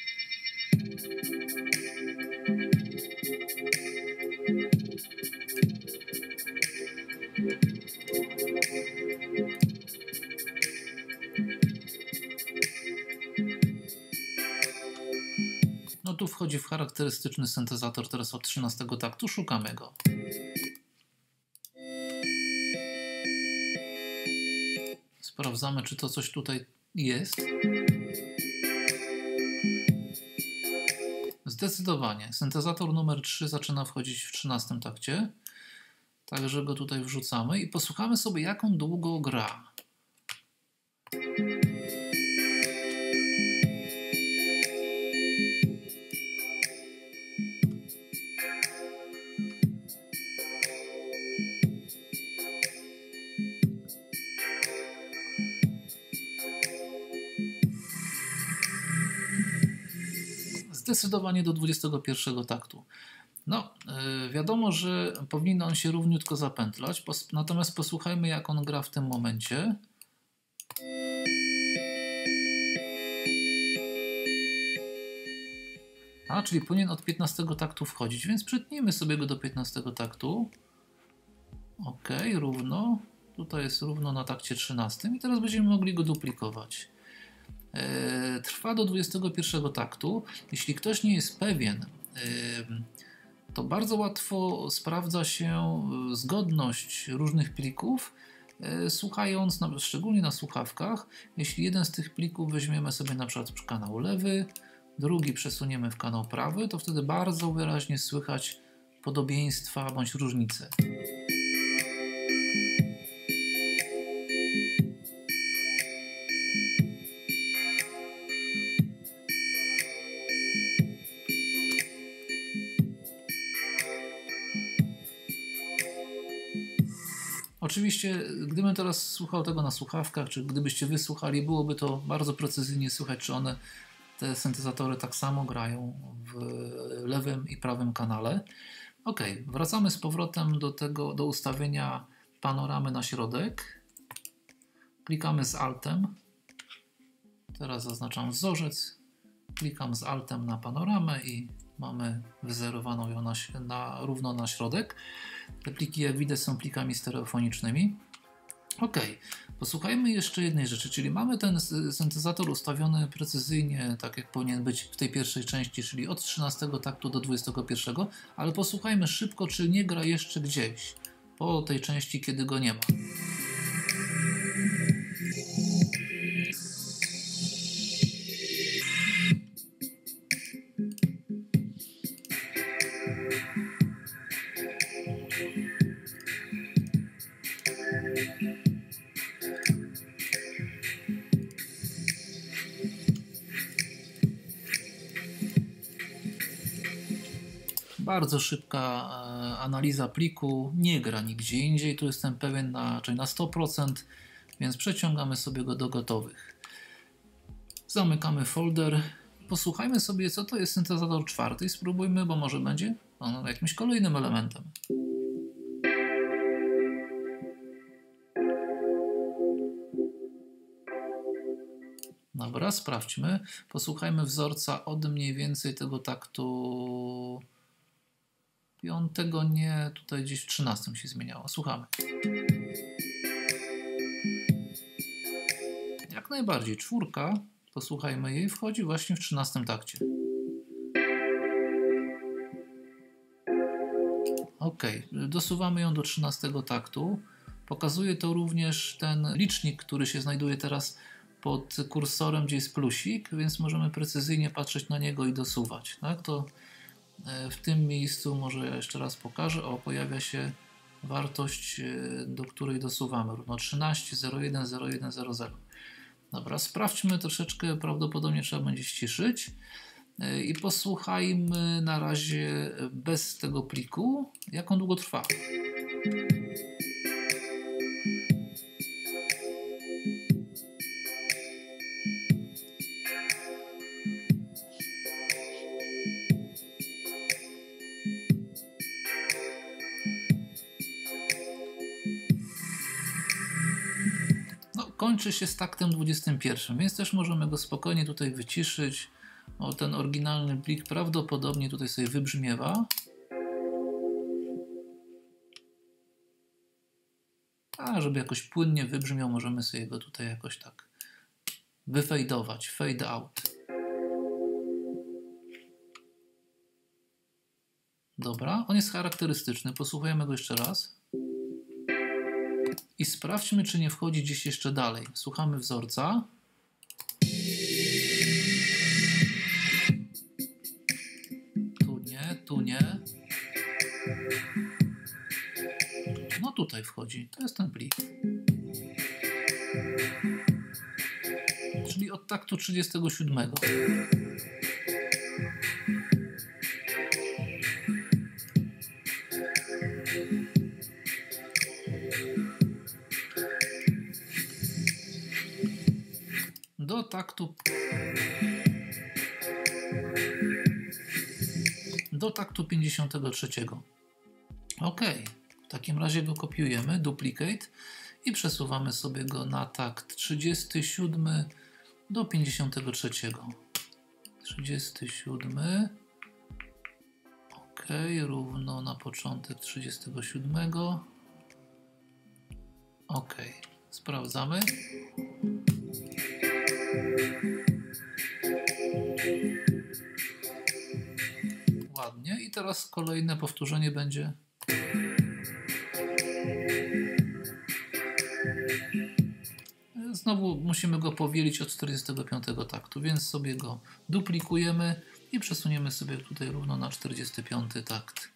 S1: No tu wchodzi w charakterystyczny syntezator teraz od trzynastego taktu, szukamy go. Sprawdzamy, czy to coś tutaj jest. Zdecydowanie. Syntezator numer trzy zaczyna wchodzić w trzynastym takcie. Także go tutaj wrzucamy i posłuchamy sobie, jak on długo gra. Zdecydowanie do dwudziestego pierwszego taktu. No, yy, wiadomo, że powinien on się równiutko zapętlać, pos natomiast posłuchajmy, jak on gra w tym momencie. A, czyli powinien od piętnastego taktu wchodzić, więc przytnijmy sobie go do piętnastego taktu. Ok, równo. Tutaj jest równo na takcie trzynastym i teraz będziemy mogli go duplikować. E, trwa do dwudziestego pierwszego taktu. Jeśli ktoś nie jest pewien, e, to bardzo łatwo sprawdza się zgodność różnych plików, e, słuchając, na, szczególnie na słuchawkach. Jeśli jeden z tych plików weźmiemy sobie na przykład w kanał lewy, drugi przesuniemy w kanał prawy, to wtedy bardzo wyraźnie słychać podobieństwa bądź różnice. Oczywiście, gdybym teraz słuchał tego na słuchawkach, czy gdybyście wysłuchali, byłoby to bardzo precyzyjnie słychać, czy one, te syntezatory, tak samo grają w lewym i prawym kanale. Ok, wracamy z powrotem do tego, do ustawienia panoramy na środek. Klikamy z Altem. Teraz zaznaczam wzorzec. Klikam z Altem na panoramę i mamy wyzerowaną ją na, na, równo na środek. Te pliki, jak widać, są plikami stereofonicznymi. Ok, posłuchajmy jeszcze jednej rzeczy, czyli mamy ten syntezator ustawiony precyzyjnie, tak jak powinien być w tej pierwszej części, czyli od trzynastego taktu do dwudziestego pierwszego, ale posłuchajmy szybko, czy nie gra jeszcze gdzieś po tej części, kiedy go nie ma. Bardzo szybka e, analiza pliku, nie gra nigdzie indziej, tu jestem pewien na, czyli na sto procent, więc przeciągamy sobie go do gotowych. Zamykamy folder, posłuchajmy sobie, co to jest syntezator czwarty i spróbujmy, bo może będzie on jakimś kolejnym elementem. Dobra, sprawdźmy. Posłuchajmy wzorca od mniej więcej tego taktu piątego, nie, tutaj gdzieś w trzynastym się zmieniało. Słuchamy. Jak najbardziej. Czwórka, posłuchajmy jej, wchodzi właśnie w trzynastym takcie. Ok, dosuwamy ją do trzynastego taktu. Pokazuje to również ten licznik, który się znajduje teraz pod kursorem, gdzie jest plusik, więc możemy precyzyjnie patrzeć na niego i dosuwać. Tak? To w tym miejscu może ja jeszcze raz pokażę. O, pojawia się wartość, do której dosuwamy. Równo trzynaście, zero jeden, zero jeden, zero zero. Dobra, sprawdźmy troszeczkę, prawdopodobnie trzeba będzie ściszyć. I posłuchajmy na razie bez tego pliku, jak on długo trwa. Kończy się z taktem dwudziestym pierwszym, więc też możemy go spokojnie tutaj wyciszyć. O, ten oryginalny plik prawdopodobnie tutaj sobie wybrzmiewa. A żeby jakoś płynnie wybrzmiał, możemy sobie go tutaj jakoś tak wyfejdować, fade out. Dobra, on jest charakterystyczny, posłuchajmy go jeszcze raz. I sprawdźmy, czy nie wchodzi gdzieś jeszcze dalej. Słuchamy wzorca. tutaj wchodzi. To jest ten plik. Czyli od taktu trzydziestego siódmego. Do taktu do taktu pięćdziesiątego trzeciego. OK. W takim razie go kopiujemy, duplicate i przesuwamy sobie go na takt trzydziesty siódmy do pięćdziesiątego trzeciego. trzydziesty siódmy. OK, równo na początek trzydziestego siódmego. OK. Sprawdzamy. Ładnie. I teraz kolejne powtórzenie będzie. Znowu musimy go powielić od czterdziestego piątego taktu, więc sobie go duplikujemy i przesuniemy sobie tutaj równo na czterdziesty piąty takt.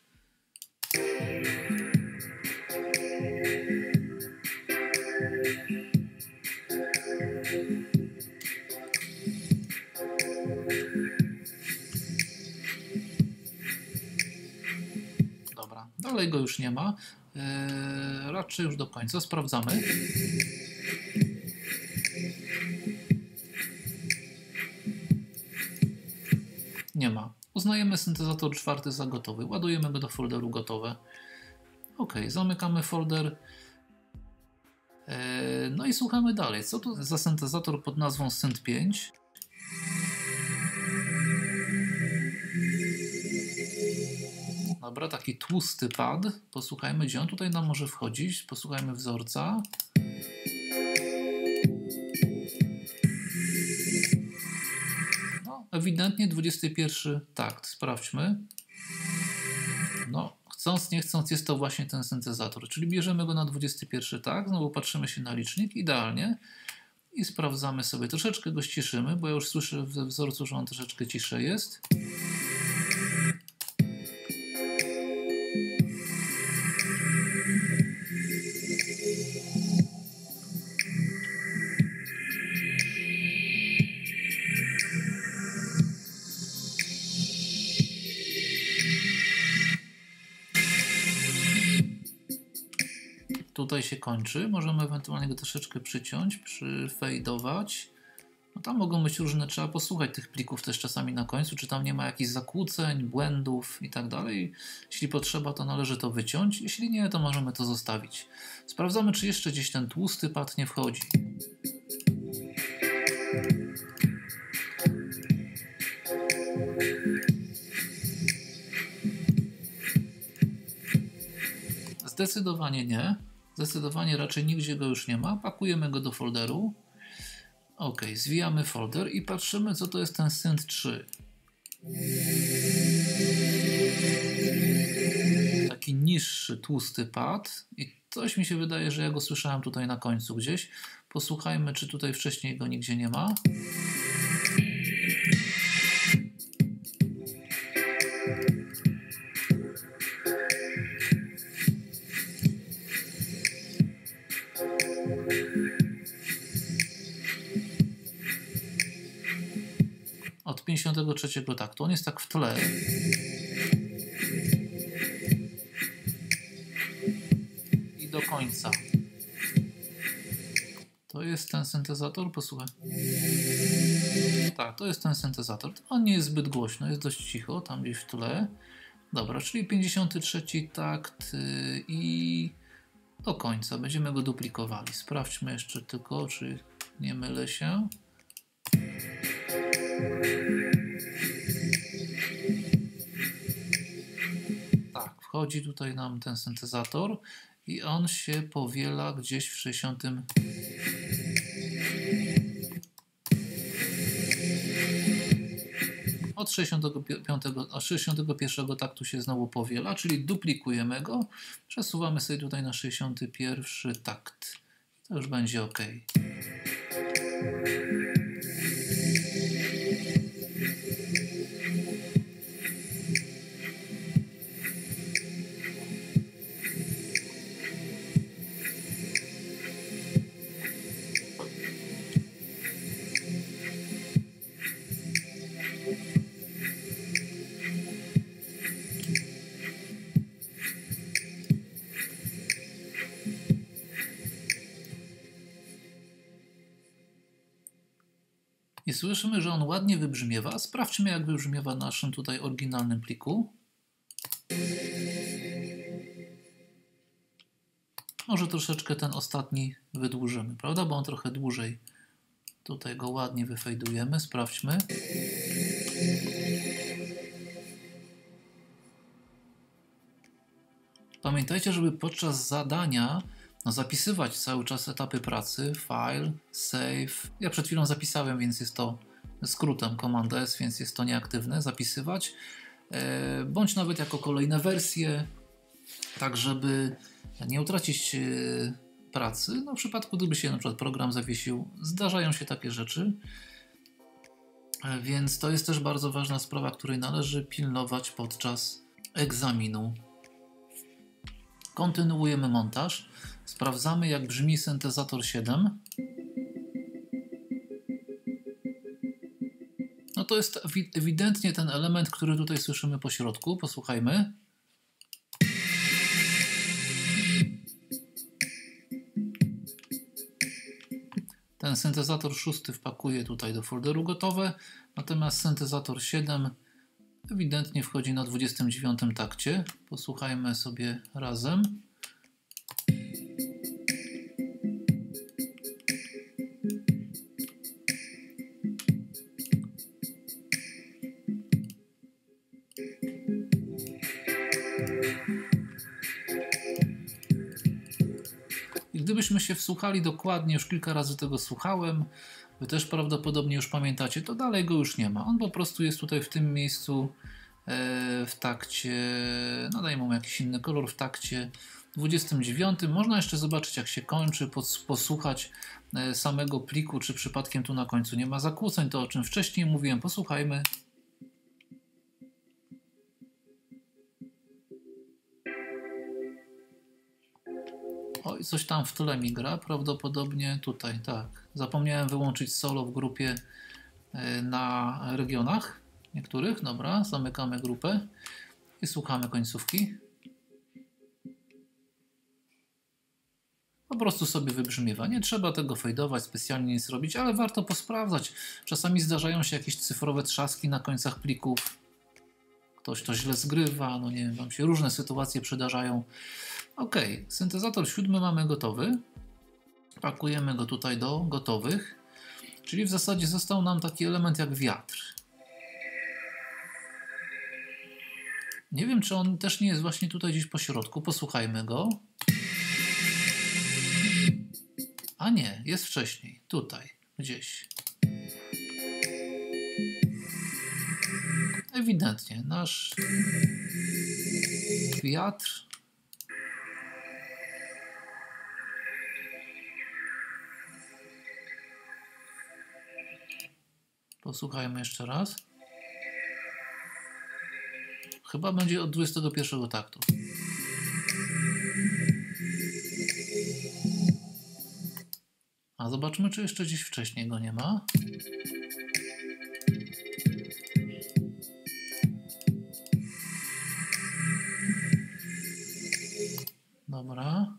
S1: Dobra, dalej go już nie ma. Eee, raczej już do końca. Sprawdzamy. Nie ma. Uznajemy syntezator czwarty za gotowy. Ładujemy go do folderu gotowe. OK, zamykamy folder. Eee, no i słuchamy dalej. Co to za syntezator pod nazwą Synt pięć? Dobra, taki tłusty pad. Posłuchajmy, gdzie on tutaj nam może wchodzić. Posłuchajmy wzorca. No, ewidentnie dwudziesty pierwszy takt. Sprawdźmy. No, chcąc, nie chcąc, jest to właśnie ten syntezator. Czyli bierzemy go na dwudziesty pierwszy takt. Znowu patrzymy się na licznik. Idealnie. I sprawdzamy sobie. Troszeczkę go ściszymy, bo ja już słyszę we wzorcu, że on troszeczkę ciszej jest. Tutaj się kończy. Możemy ewentualnie go troszeczkę przyciąć, przyfejdować. No tam mogą być różne, trzeba posłuchać tych plików też czasami na końcu, czy tam nie ma jakichś zakłóceń, błędów i tak dalej. Jeśli potrzeba, to należy to wyciąć. Jeśli nie, to możemy to zostawić. Sprawdzamy, czy jeszcze gdzieś ten tłusty pad nie wchodzi. Zdecydowanie nie. Zdecydowanie raczej nigdzie go już nie ma. Pakujemy go do folderu. OK, zwijamy folder i patrzymy, co to jest ten Synt trzy. Taki niższy, tłusty pad. I coś mi się wydaje, że ja go słyszałem tutaj na końcu gdzieś. Posłuchajmy, czy tutaj wcześniej go nigdzie nie ma. Od pięćdziesiątego trzeciego taktu. On jest tak w tle. I do końca. To jest ten syntezator. Posłuchaj. Tak, to jest ten syntezator. On nie jest zbyt głośno, jest dość cicho, tam gdzieś w tle. Dobra, czyli pięćdziesiąty trzeci takt i do końca. Będziemy go duplikowali. Sprawdźmy jeszcze tylko, czy nie mylę się. Tak, wchodzi tutaj nam ten syntezator i on się powiela gdzieś w sześćdziesiątym. Od sześćdziesiątego piątego, od sześćdziesiątego pierwszego taktu się znowu powiela, czyli duplikujemy go, przesuwamy sobie tutaj na sześćdziesiąty pierwszy takt. To już będzie OK. słyszymy, że on ładnie wybrzmiewa. Sprawdźmy, jak wybrzmiewa w naszym tutaj oryginalnym pliku. Może troszeczkę ten ostatni wydłużymy, prawda? Bo on trochę dłużej. Tutaj go ładnie wyfejdujemy. Sprawdźmy. Pamiętajcie, żeby podczas zadania no, zapisywać cały czas etapy pracy. File, save. Ja przed chwilą zapisałem, więc jest to skrótem Command S, więc jest to nieaktywne. Zapisywać. E, bądź nawet jako kolejne wersje, tak żeby nie utracić e, pracy. No, w przypadku, gdyby się na przykład program zawiesił, zdarzają się takie rzeczy. E, więc to jest też bardzo ważna sprawa, której należy pilnować podczas egzaminu. Kontynuujemy montaż. Sprawdzamy, jak brzmi syntezator siedem. No to jest ewidentnie ten element, który tutaj słyszymy po środku. Posłuchajmy. Ten syntezator szósty wpakuję tutaj do folderu gotowe, natomiast syntezator siedem ewidentnie wchodzi na dwudziestym dziewiątym takcie. Posłuchajmy sobie razem. I gdybyśmy się wsłuchali dokładnie, już kilka razy tego słuchałem, wy też prawdopodobnie już pamiętacie, to dalej go już nie ma. On po prostu jest tutaj w tym miejscu e, w takcie, no dajmy mu jakiś inny kolor, w takcie dwudziestym dziewiątym. Można jeszcze zobaczyć, jak się kończy, posłuchać e, samego pliku, czy przypadkiem tu na końcu nie ma zakłóceń, to o czym wcześniej mówiłem. Posłuchajmy. Oj, coś tam w tle mi gra, prawdopodobnie tutaj, tak. Zapomniałem wyłączyć solo w grupie na regionach niektórych. Dobra, zamykamy grupę i słuchamy końcówki. Po prostu sobie wybrzmiewa. Nie trzeba tego fejdować, specjalnie nic robić, ale warto posprawdzać. Czasami zdarzają się jakieś cyfrowe trzaski na końcach plików. Ktoś to źle zgrywa, no nie wiem, wam się różne sytuacje przydarzają. Ok, syntezator siódmy mamy gotowy. Pakujemy go tutaj do gotowych. Czyli w zasadzie został nam taki element jak wiatr. Nie wiem, czy on też nie jest właśnie tutaj gdzieś po środku. Posłuchajmy go. A nie, jest wcześniej. Tutaj, gdzieś. Ewidentnie, nasz wiatr posłuchajmy jeszcze raz. Chyba będzie od dwudziestego pierwszego taktu. A zobaczmy, czy jeszcze gdzieś wcześniej go nie ma. Dobra.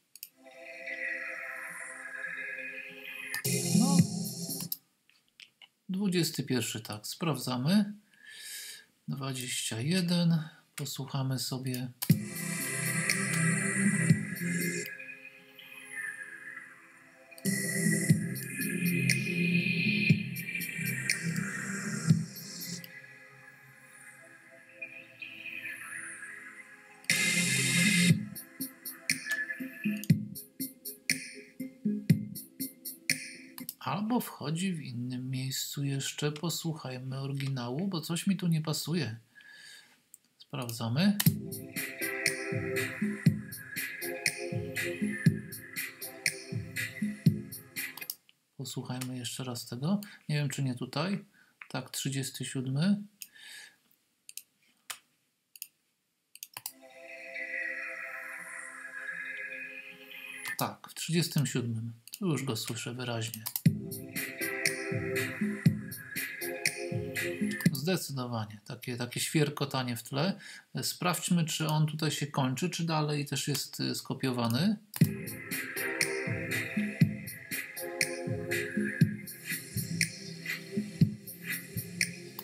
S1: No. dwudziesty pierwszy takt. Sprawdzamy. dwadzieścia jeden. Posłuchamy sobie. Albo wchodzi w innym miejscu jeszcze. Posłuchajmy oryginału, bo coś mi tu nie pasuje. Sprawdzamy. Posłuchajmy jeszcze raz tego. Nie wiem, czy nie tutaj. Tak, trzydziesty siódmy. Tak, w trzydziestym siódmym. Tu już go słyszę wyraźnie. Zdecydowanie. Takie, takie świerkotanie w tle. Sprawdźmy, czy on tutaj się kończy, czy dalej też jest skopiowany.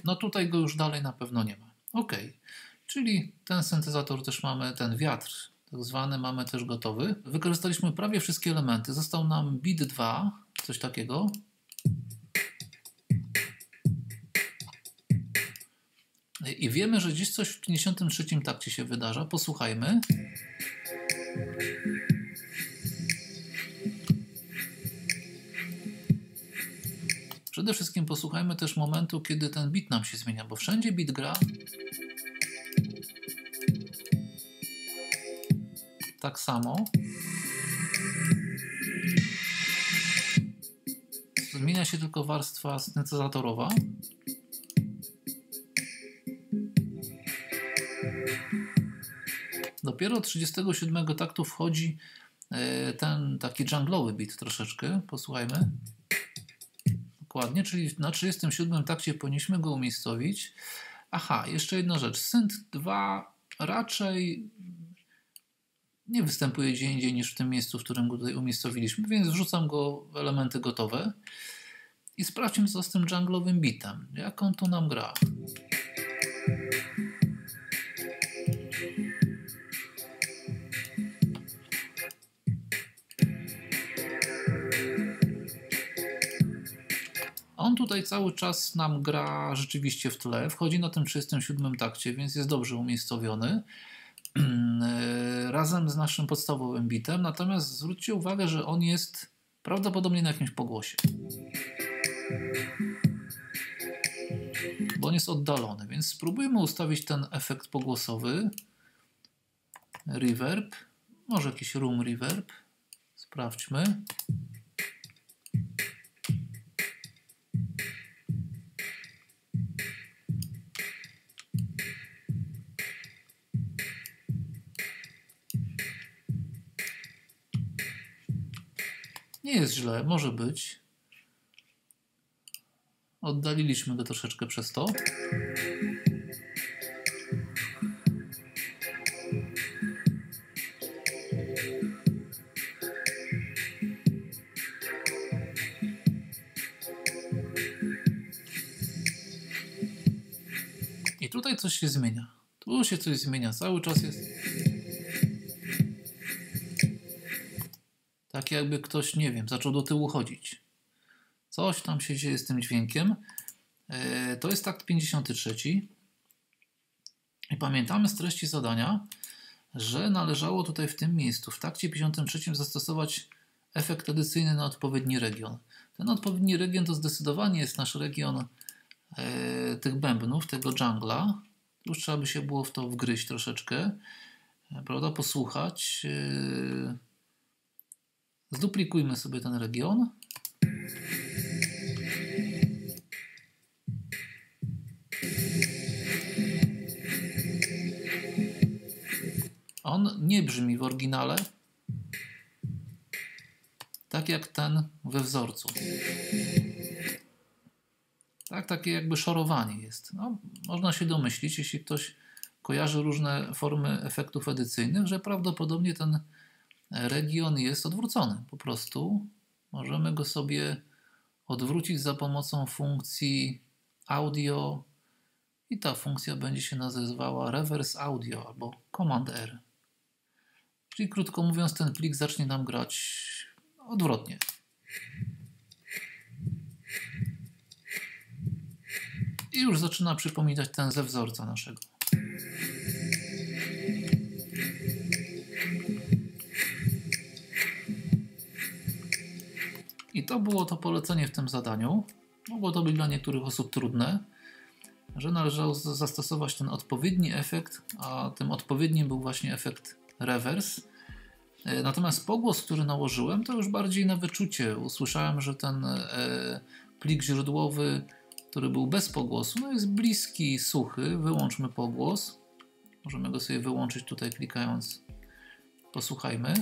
S1: No tutaj go już dalej na pewno nie ma. Ok, czyli ten syntezator też mamy, ten wiatr tak zwany mamy też gotowy. Wykorzystaliśmy prawie wszystkie elementy. Został nam bit dwa, coś takiego. I wiemy, że gdzieś coś w pięćdziesiątym trzecim takcie się wydarza. Posłuchajmy. Przede wszystkim posłuchajmy też momentu, kiedy ten bit nam się zmienia, bo wszędzie bit gra tak samo. Zmienia się tylko warstwa syntezatorowa. Dopiero od trzydziestego siódmego taktu wchodzi ten taki dżunglowy beat troszeczkę. Posłuchajmy. Dokładnie, czyli na trzydziestym siódmym takcie powinniśmy go umiejscowić. Aha, jeszcze jedna rzecz. Synt dwa raczej nie występuje gdzie indziej niż w tym miejscu, w którym go tutaj umiejscowiliśmy, więc wrzucam go w elementy gotowe i sprawdźmy, co z tym dżunglowym bitem. Jak on tu nam gra? On tutaj cały czas nam gra rzeczywiście w tle, wchodzi na tym trzydziestym siódmym takcie, więc jest dobrze umiejscowiony razem z naszym podstawowym bitem, natomiast zwróćcie uwagę, że on jest prawdopodobnie na jakimś pogłosie, bo on jest oddalony, więc spróbujmy ustawić ten efekt pogłosowy, reverb, może jakiś room reverb, sprawdźmy. Nie jest źle, może być. Oddaliliśmy go troszeczkę przez to. I tutaj coś się zmienia. Tu się coś zmienia. Cały czas jest tak, jakby ktoś, nie wiem, zaczął do tyłu chodzić. Coś tam się dzieje z tym dźwiękiem. Yy, to jest takt pięćdziesiąty trzeci. I pamiętamy z treści zadania, że należało tutaj w tym miejscu, w takcie pięćdziesiątym trzecim zastosować efekt edycyjny na odpowiedni region. Ten odpowiedni region to zdecydowanie jest nasz region yy, tych bębnów, tego dżungla. Już trzeba by się było w to wgryźć troszeczkę, prawda, posłuchać. Yy, Zduplikujmy sobie ten region. On nie brzmi w oryginale tak jak ten we wzorcu. Tak, takie jakby szorowanie jest. No, można się domyślić, jeśli ktoś kojarzy różne formy efektów edycyjnych, że prawdopodobnie ten region jest odwrócony. Po prostu możemy go sobie odwrócić za pomocą funkcji audio i ta funkcja będzie się nazywała reverse audio albo command R. Czyli krótko mówiąc, ten plik zacznie nam grać odwrotnie. I już zaczyna przypominać ten ze wzorca naszego. I to było to polecenie w tym zadaniu. Mogło to być dla niektórych osób trudne, że należało zastosować ten odpowiedni efekt, a tym odpowiednim był właśnie efekt reverse. Natomiast pogłos, który nałożyłem, to już bardziej na wyczucie. Usłyszałem, że ten e, plik źródłowy, który był bez pogłosu, no jest bliski, suchy. Wyłączmy pogłos. Możemy go sobie wyłączyć tutaj klikając. Posłuchajmy.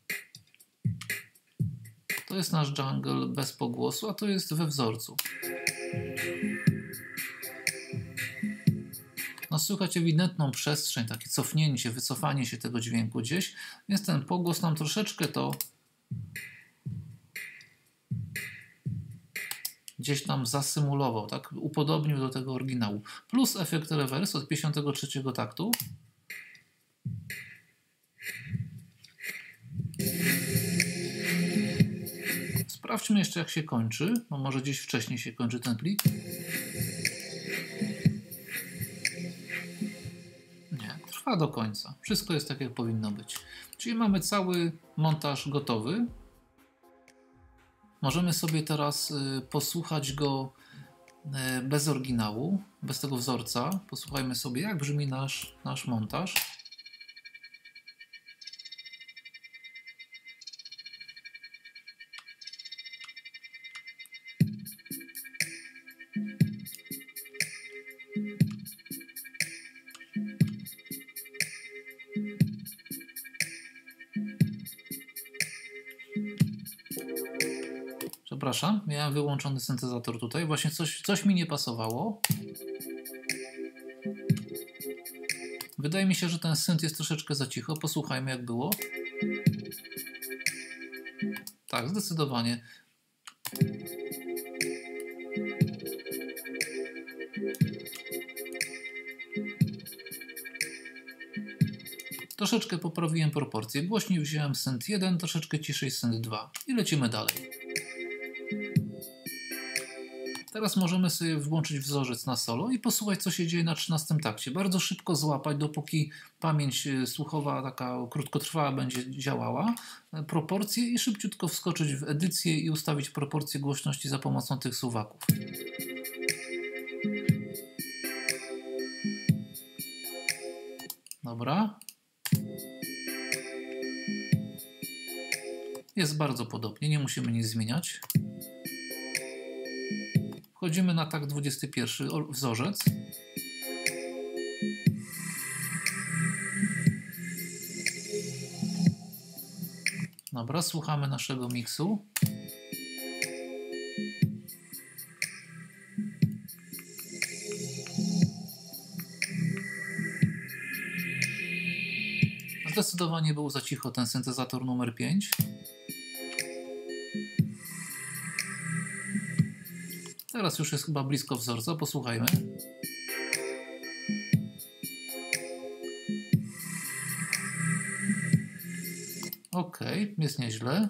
S1: To jest nasz jungle bez pogłosu, a to jest we wzorcu. No słychać ewidentną przestrzeń, takie cofnięcie, wycofanie się tego dźwięku gdzieś, więc ten pogłos nam troszeczkę to gdzieś tam zasymulował, tak? Upodobnił do tego oryginału. Plus efekt reverse od pięćdziesiątego trzeciego taktu. Sprawdźmy jeszcze, jak się kończy, bo może gdzieś wcześniej się kończy ten plik. Nie, trwa do końca. Wszystko jest tak, jak powinno być. Czyli mamy cały montaż gotowy. Możemy sobie teraz y, posłuchać go y, bez oryginału, bez tego wzorca. Posłuchajmy sobie, jak brzmi nasz, nasz montaż. Przepraszam, miałem wyłączony syntezator tutaj. Właśnie coś, coś mi nie pasowało. Wydaje mi się, że ten synt jest troszeczkę za cicho. Posłuchajmy, jak było. Tak, zdecydowanie. Troszeczkę poprawiłem proporcje. Głośniej wziąłem synt jeden, troszeczkę ciszej synt dwa. I lecimy dalej. Teraz możemy sobie włączyć wzorzec na solo i posłuchać, co się dzieje na trzynastym takcie. Bardzo szybko złapać, dopóki pamięć słuchowa taka krótkotrwała będzie działała, proporcje i szybciutko wskoczyć w edycję i ustawić proporcje głośności za pomocą tych suwaków. Dobra. Jest bardzo podobnie, nie musimy nic zmieniać. Wchodzimy na takt dwudziesty pierwszy, wzorzec. Dobra, słuchamy naszego miksu. Zdecydowanie był za cicho ten syntezator numer pięć. Teraz już jest chyba blisko wzorca, posłuchajmy. Ok, jest nieźle.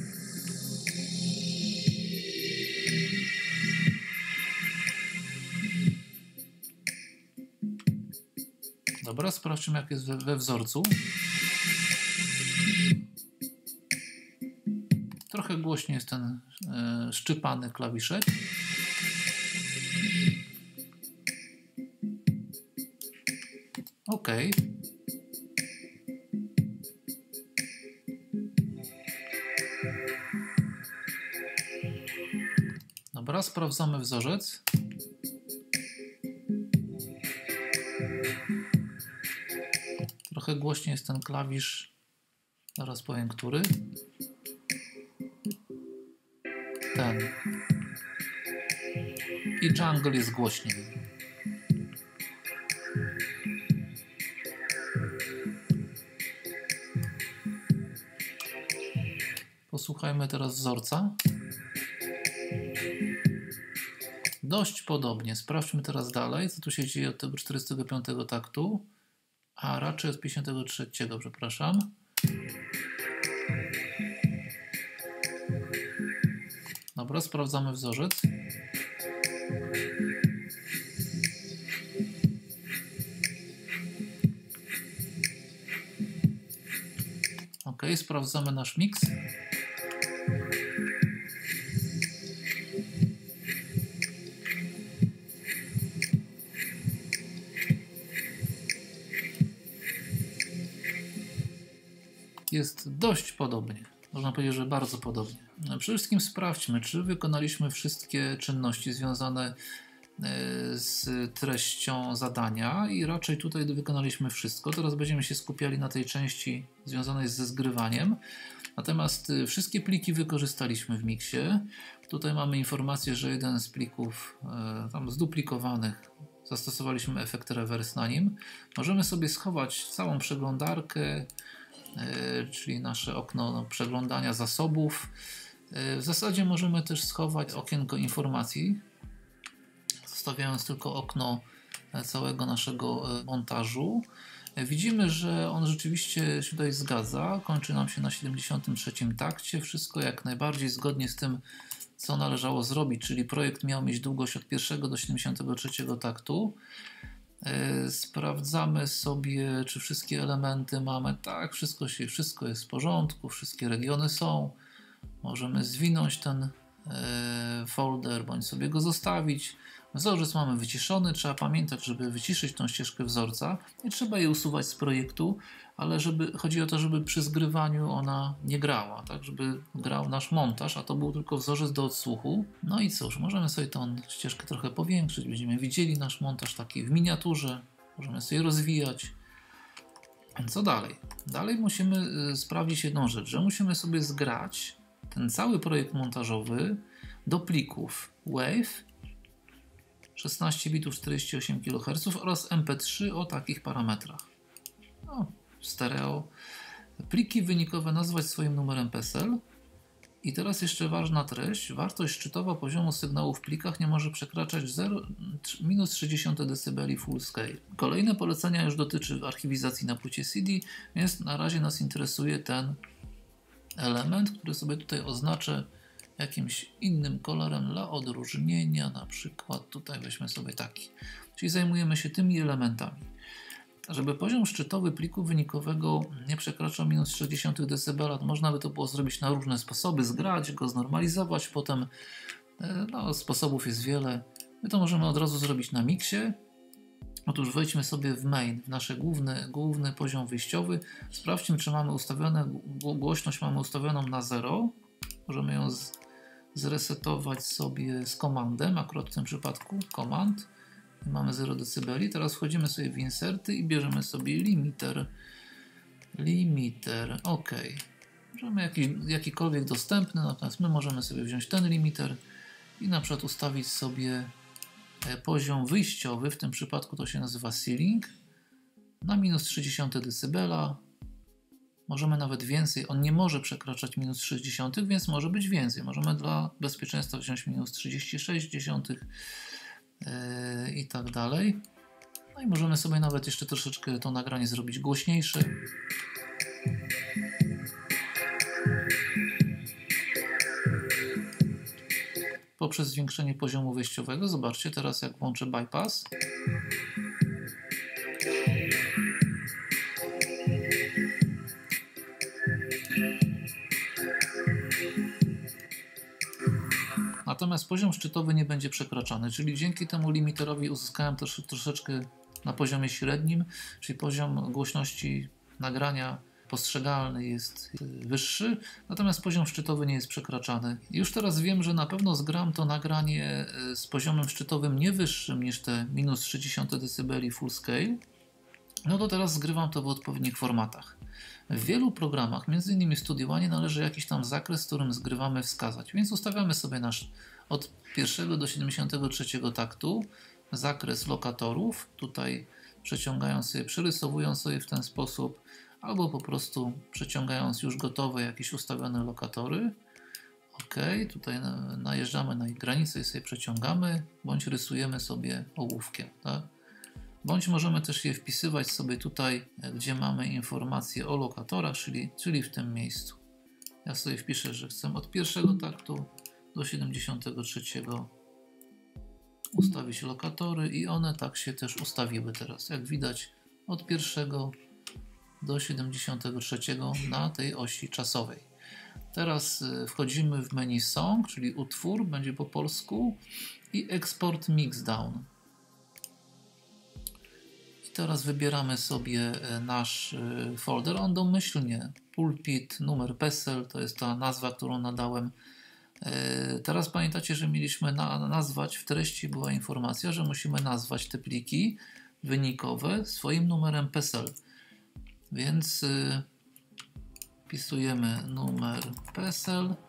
S1: Dobra, sprawdźmy, jak jest we, we wzorcu. Trochę głośniej jest ten e, szczypany klawiszek. Ok. Dobra, sprawdzamy wzorzec. Trochę głośniej jest ten klawisz. Zaraz powiem, który. Ten. I jungle jest głośniej. Posłuchajmy teraz wzorca. Dość podobnie. Sprawdźmy teraz dalej, co tu się dzieje od tego czterdziestego piątego taktu. A raczej od pięćdziesiątego trzeciego, przepraszam. Dobra, sprawdzamy wzorzec. Ok, sprawdzamy nasz miks. Jest dość podobnie. Można powiedzieć, że bardzo podobnie. Przede wszystkim sprawdźmy, czy wykonaliśmy wszystkie czynności związane z treścią zadania i raczej tutaj wykonaliśmy wszystko. Teraz będziemy się skupiali na tej części związanej ze zgrywaniem. Natomiast wszystkie pliki wykorzystaliśmy w miksie. Tutaj mamy informację, że jeden z plików tam zduplikowanych zastosowaliśmy efekt reverse na nim. Możemy sobie schować całą przeglądarkę, czyli nasze okno przeglądania zasobów. W zasadzie możemy też schować okienko informacji, zostawiając tylko okno całego naszego montażu. Widzimy, że on rzeczywiście się tutaj zgadza. Kończy nam się na siedemdziesiątym trzecim takcie. Wszystko jak najbardziej zgodnie z tym, co należało zrobić, czyli projekt miał mieć długość od pierwszego do siedemdziesiątego trzeciego taktu. Sprawdzamy sobie, czy wszystkie elementy mamy. Tak, wszystko, się, wszystko jest w porządku, wszystkie regiony są. Możemy zwinąć ten folder, bądź sobie go zostawić. Wzorzec mamy wyciszony, trzeba pamiętać, żeby wyciszyć tą ścieżkę wzorca. Nie trzeba jej usuwać z projektu, ale żeby, chodzi o to, żeby przy zgrywaniu ona nie grała, tak, żeby grał nasz montaż, a to był tylko wzorzec do odsłuchu. No i cóż, możemy sobie tą ścieżkę trochę powiększyć, będziemy widzieli nasz montaż taki w miniaturze, możemy sobie rozwijać. Co dalej? Dalej musimy sprawdzić jedną rzecz, że musimy sobie zgrać ten cały projekt montażowy do plików WAV szesnaście bitów czterdzieści osiem kiloherców oraz M P trzy o takich parametrach. No, stereo. Pliki wynikowe nazwać swoim numerem P E S E L. I teraz jeszcze ważna treść. Wartość szczytowa poziomu sygnału w plikach nie może przekraczać minus trzydzieści decybeli full scale. Kolejne polecenia już dotyczy archiwizacji na płycie C D, więc na razie nas interesuje ten element, który sobie tutaj oznaczę jakimś innym kolorem dla odróżnienia, na przykład tutaj weźmy sobie taki. Czyli zajmujemy się tymi elementami. Żeby poziom szczytowy pliku wynikowego nie przekraczał minus sześćdziesiąt decybeli, można by to było zrobić na różne sposoby, zgrać go, znormalizować, potem no, sposobów jest wiele. My to możemy od razu zrobić na miksie. Otóż wejdźmy sobie w main, w nasz główny, główny poziom wyjściowy. Sprawdźmy, czy mamy ustawione, głośność mamy ustawioną na zero. Możemy ją z, zresetować sobie z komandem, akurat w tym przypadku komand. Mamy zero decybeli. Teraz wchodzimy sobie w inserty i bierzemy sobie limiter. Limiter, ok. Możemy jakiś, jakikolwiek dostępny, natomiast my możemy sobie wziąć ten limiter i na przykład ustawić sobie poziom wyjściowy, w tym przypadku to się nazywa ceiling, na minus trzydzieści decybela. Możemy nawet więcej, on nie może przekraczać minus sześćdziesiąt, więc może być więcej. Możemy dla bezpieczeństwa wziąć minus trzydzieści sześć yy, i tak dalej. No i możemy sobie nawet jeszcze troszeczkę to nagranie zrobić głośniejsze. Poprzez zwiększenie poziomu wejściowego. Zobaczcie teraz, jak włączę bypass. Natomiast poziom szczytowy nie będzie przekraczany, czyli dzięki temu limiterowi uzyskałem też troszeczkę na poziomie średnim, czyli poziom głośności nagrania postrzegalny jest wyższy, natomiast poziom szczytowy nie jest przekraczany. Już teraz wiem, że na pewno zgram to nagranie z poziomem szczytowym nie wyższym niż te minus trzydzieści decybeli full scale. No to teraz zgrywam to w odpowiednich formatach. W wielu programach, między innymi Studio One, należy jakiś tam zakres, z którym zgrywamy, wskazać. Więc ustawiamy sobie nasz od pierwszego do siedemdziesiątego trzeciego taktu zakres lokatorów. Tutaj przeciągając sobie, przerysowując sobie w ten sposób, albo po prostu przeciągając już gotowe jakieś ustawione lokatory. OK, tutaj najeżdżamy na ich granicę i sobie przeciągamy, bądź rysujemy sobie ołówkiem. Tak? Bądź możemy też je wpisywać sobie tutaj, gdzie mamy informacje o lokatorach, czyli, czyli w tym miejscu. Ja sobie wpiszę, że chcę od pierwszego taktu do siedemdziesiątego trzeciego ustawić lokatory i one tak się też ustawiły teraz. Jak widać, od pierwszego do siedemdziesiątego trzeciego na tej osi czasowej. Teraz wchodzimy w menu Song, czyli utwór, będzie po polsku, i Export Mixdown. I teraz wybieramy sobie nasz folder. On domyślnie pulpit numer P E S E L, to jest ta nazwa, którą nadałem. Teraz pamiętacie, że mieliśmy na, nazwać, w treści była informacja, że musimy nazwać te pliki wynikowe swoim numerem P E S E L. Więc y, wpisujemy numer P E S E L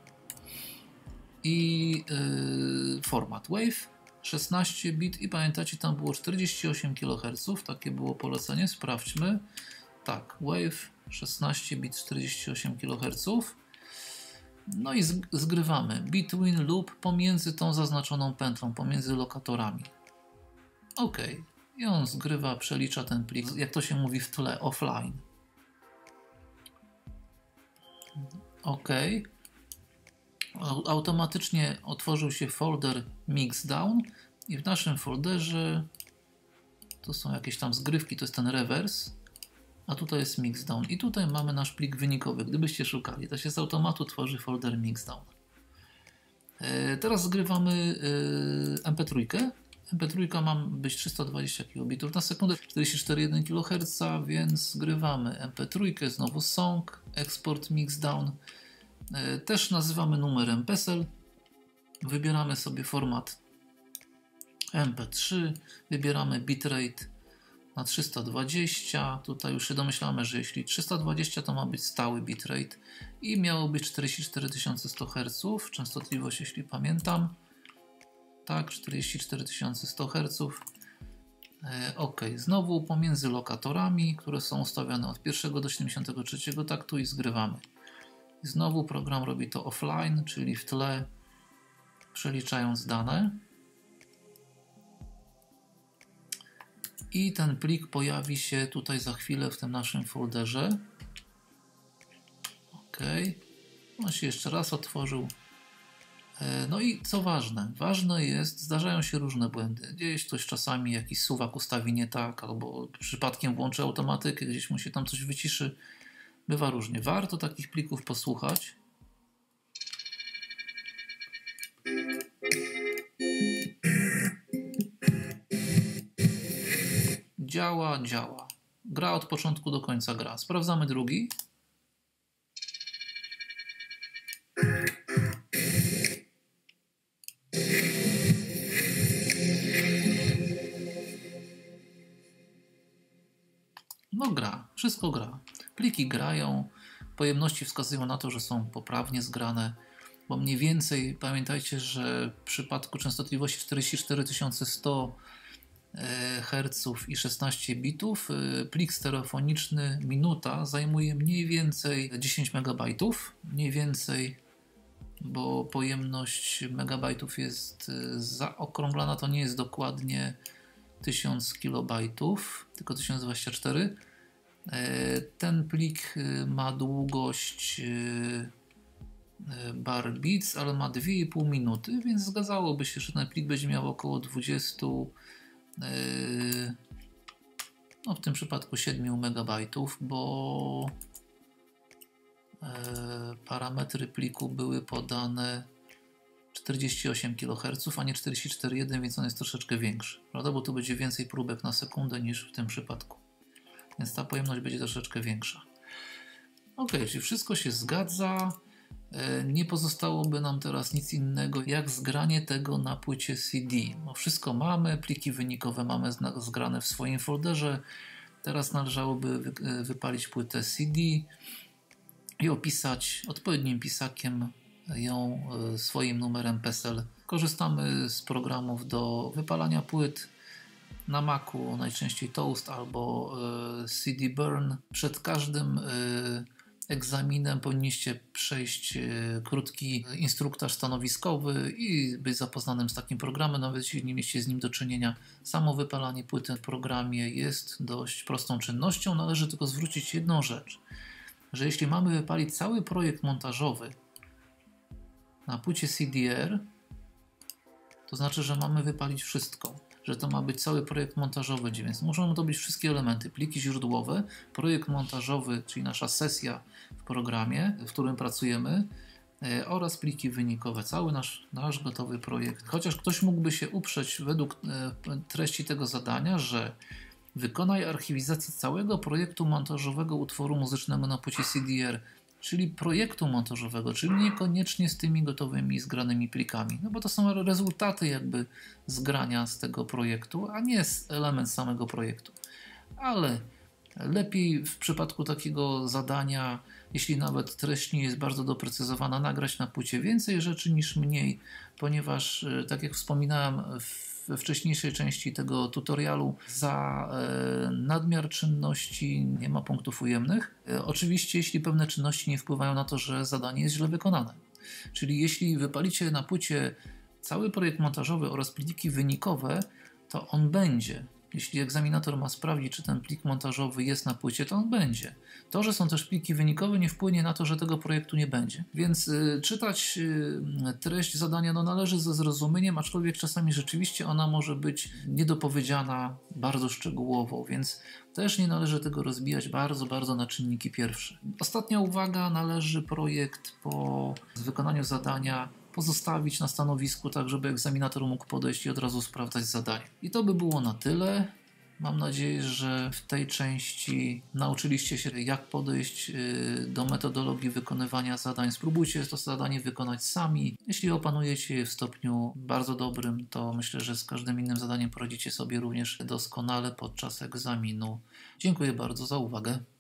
S1: i y, format WAV szesnaście bit i pamiętacie, tam było czterdzieści osiem kiloherców, takie było polecenie, sprawdźmy. Tak, WAV szesnaście bit czterdzieści osiem kiloherców. No i zgrywamy between lub pomiędzy tą zaznaczoną pętlą, pomiędzy lokatorami. OK. I on zgrywa, przelicza ten plik, jak to się mówi w tle, offline. OK. Automatycznie otworzył się folder Mixdown i w naszym folderze to są jakieś tam zgrywki, to jest ten reverse, a tutaj jest Mixdown i tutaj mamy nasz plik wynikowy. Gdybyście szukali, to się z automatu tworzy folder Mixdown. Teraz zgrywamy em pe trzy. em pe trzy ma być trzysta dwadzieścia kilobitów na sekundę, czterdzieści cztery przecinek jeden kiloherca, więc zgrywamy em pe trzy, znowu song, export Mixdown. Też nazywamy numerem P E S E L. Wybieramy sobie format em pe trzy, wybieramy bitrate na trzysta dwadzieścia. Tutaj już się domyślamy, że jeśli trzysta dwadzieścia to ma być stały bitrate i miało być czterdzieści cztery tysiące sto herców. Częstotliwość, jeśli pamiętam. Tak, czterdzieści cztery tysiące sto herców. E, OK. Znowu pomiędzy lokatorami, które są ustawione od pierwszego do siedemdziesiątego trzeciego taktu i zgrywamy. I znowu program robi to offline, czyli w tle, przeliczając dane. I ten plik pojawi się tutaj za chwilę w tym naszym folderze. OK. On się jeszcze raz otworzył. No i co ważne? Ważne jest, zdarzają się różne błędy. Gdzieś ktoś czasami jakiś suwak ustawi nie tak, albo przypadkiem włączy automatykę, gdzieś mu się tam coś wyciszy. Bywa różnie. Warto takich plików posłuchać. Działa, działa. Gra od początku do końca gra. Sprawdzamy drugi. No gra, wszystko gra. Pliki grają, pojemności wskazują na to, że są poprawnie zgrane, bo mniej więcej pamiętajcie, że w przypadku częstotliwości czterdzieści cztery tysiące sto herców i szesnaście bitów plik stereofoniczny minuta zajmuje mniej więcej dziesięć megabajtów, mniej więcej, bo pojemność megabajtów jest zaokrąglana, to nie jest dokładnie tysiąc kilobajtów, tylko tysiąc dwadzieścia cztery. Ten plik ma długość bar bits, ale ma dwie i pół minuty, więc zgadzałoby się, że ten plik będzie miał około dwadzieścia, no w tym przypadku siedem megabajtów, bo parametry pliku były podane czterdzieści osiem kiloherców, a nie czterdzieści cztery przecinek jeden, więc on jest troszeczkę większy, prawda? Bo tu będzie więcej próbek na sekundę niż w tym przypadku. Więc ta pojemność będzie troszeczkę większa. OK, czyli wszystko się zgadza. Nie pozostałoby nam teraz nic innego jak zgranie tego na płycie C D. No wszystko mamy, pliki wynikowe mamy zgrane w swoim folderze. Teraz należałoby wypalić płytę C D i opisać odpowiednim pisakiem ją swoim numerem P E S E L. Korzystamy z programów do wypalania płyt. Na Macu najczęściej Toast albo C D Burn. Przed każdym egzaminem powinniście przejść krótki instruktaż stanowiskowy i być zapoznanym z takim programem, nawet jeśli nie mieliście z nim do czynienia. Samo wypalanie płyty w programie jest dość prostą czynnością. Należy tylko zwrócić jedną rzecz, że jeśli mamy wypalić cały projekt montażowy na płycie C D R, to znaczy, że mamy wypalić wszystko, że to ma być cały projekt montażowy, więc muszą to być wszystkie elementy, pliki źródłowe, projekt montażowy, czyli nasza sesja w programie, w którym pracujemy, oraz pliki wynikowe, cały nasz, nasz gotowy projekt. Chociaż ktoś mógłby się uprzeć według treści tego zadania, że wykonaj archiwizację całego projektu montażowego utworu muzycznego na płycie C D R, czyli projektu montażowego, czyli niekoniecznie z tymi gotowymi, zgranymi plikami. No bo to są rezultaty jakby zgrania z tego projektu, a nie element samego projektu. Ale lepiej w przypadku takiego zadania, jeśli nawet treść nie jest bardzo doprecyzowana, nagrać na płycie więcej rzeczy niż mniej, ponieważ, tak jak wspominałem we wcześniejszej części tego tutorialu, za e, nadmiar czynności nie ma punktów ujemnych. E, oczywiście, jeśli pewne czynności nie wpływają na to, że zadanie jest źle wykonane. Czyli jeśli wypalicie na płycie cały projekt montażowy oraz pliki wynikowe, to on będzie. Jeśli egzaminator ma sprawdzić, czy ten plik montażowy jest na płycie, to on będzie. To, że są też pliki wynikowe, nie wpłynie na to, że tego projektu nie będzie. Więc y, czytać y, treść zadania no, należy ze zrozumieniem, aczkolwiek czasami rzeczywiście ona może być niedopowiedziana bardzo szczegółowo, więc też nie należy tego rozbijać bardzo, bardzo na czynniki pierwsze. Ostatnia uwaga, należy projekt po wykonaniu zadania pozostawić na stanowisku, tak żeby egzaminator mógł podejść i od razu sprawdzać zadanie. I to by było na tyle. Mam nadzieję, że w tej części nauczyliście się, jak podejść do metodologii wykonywania zadań. Spróbujcie to zadanie wykonać sami. Jeśli opanujecie je w stopniu bardzo dobrym, to myślę, że z każdym innym zadaniem poradzicie sobie również doskonale podczas egzaminu. Dziękuję bardzo za uwagę.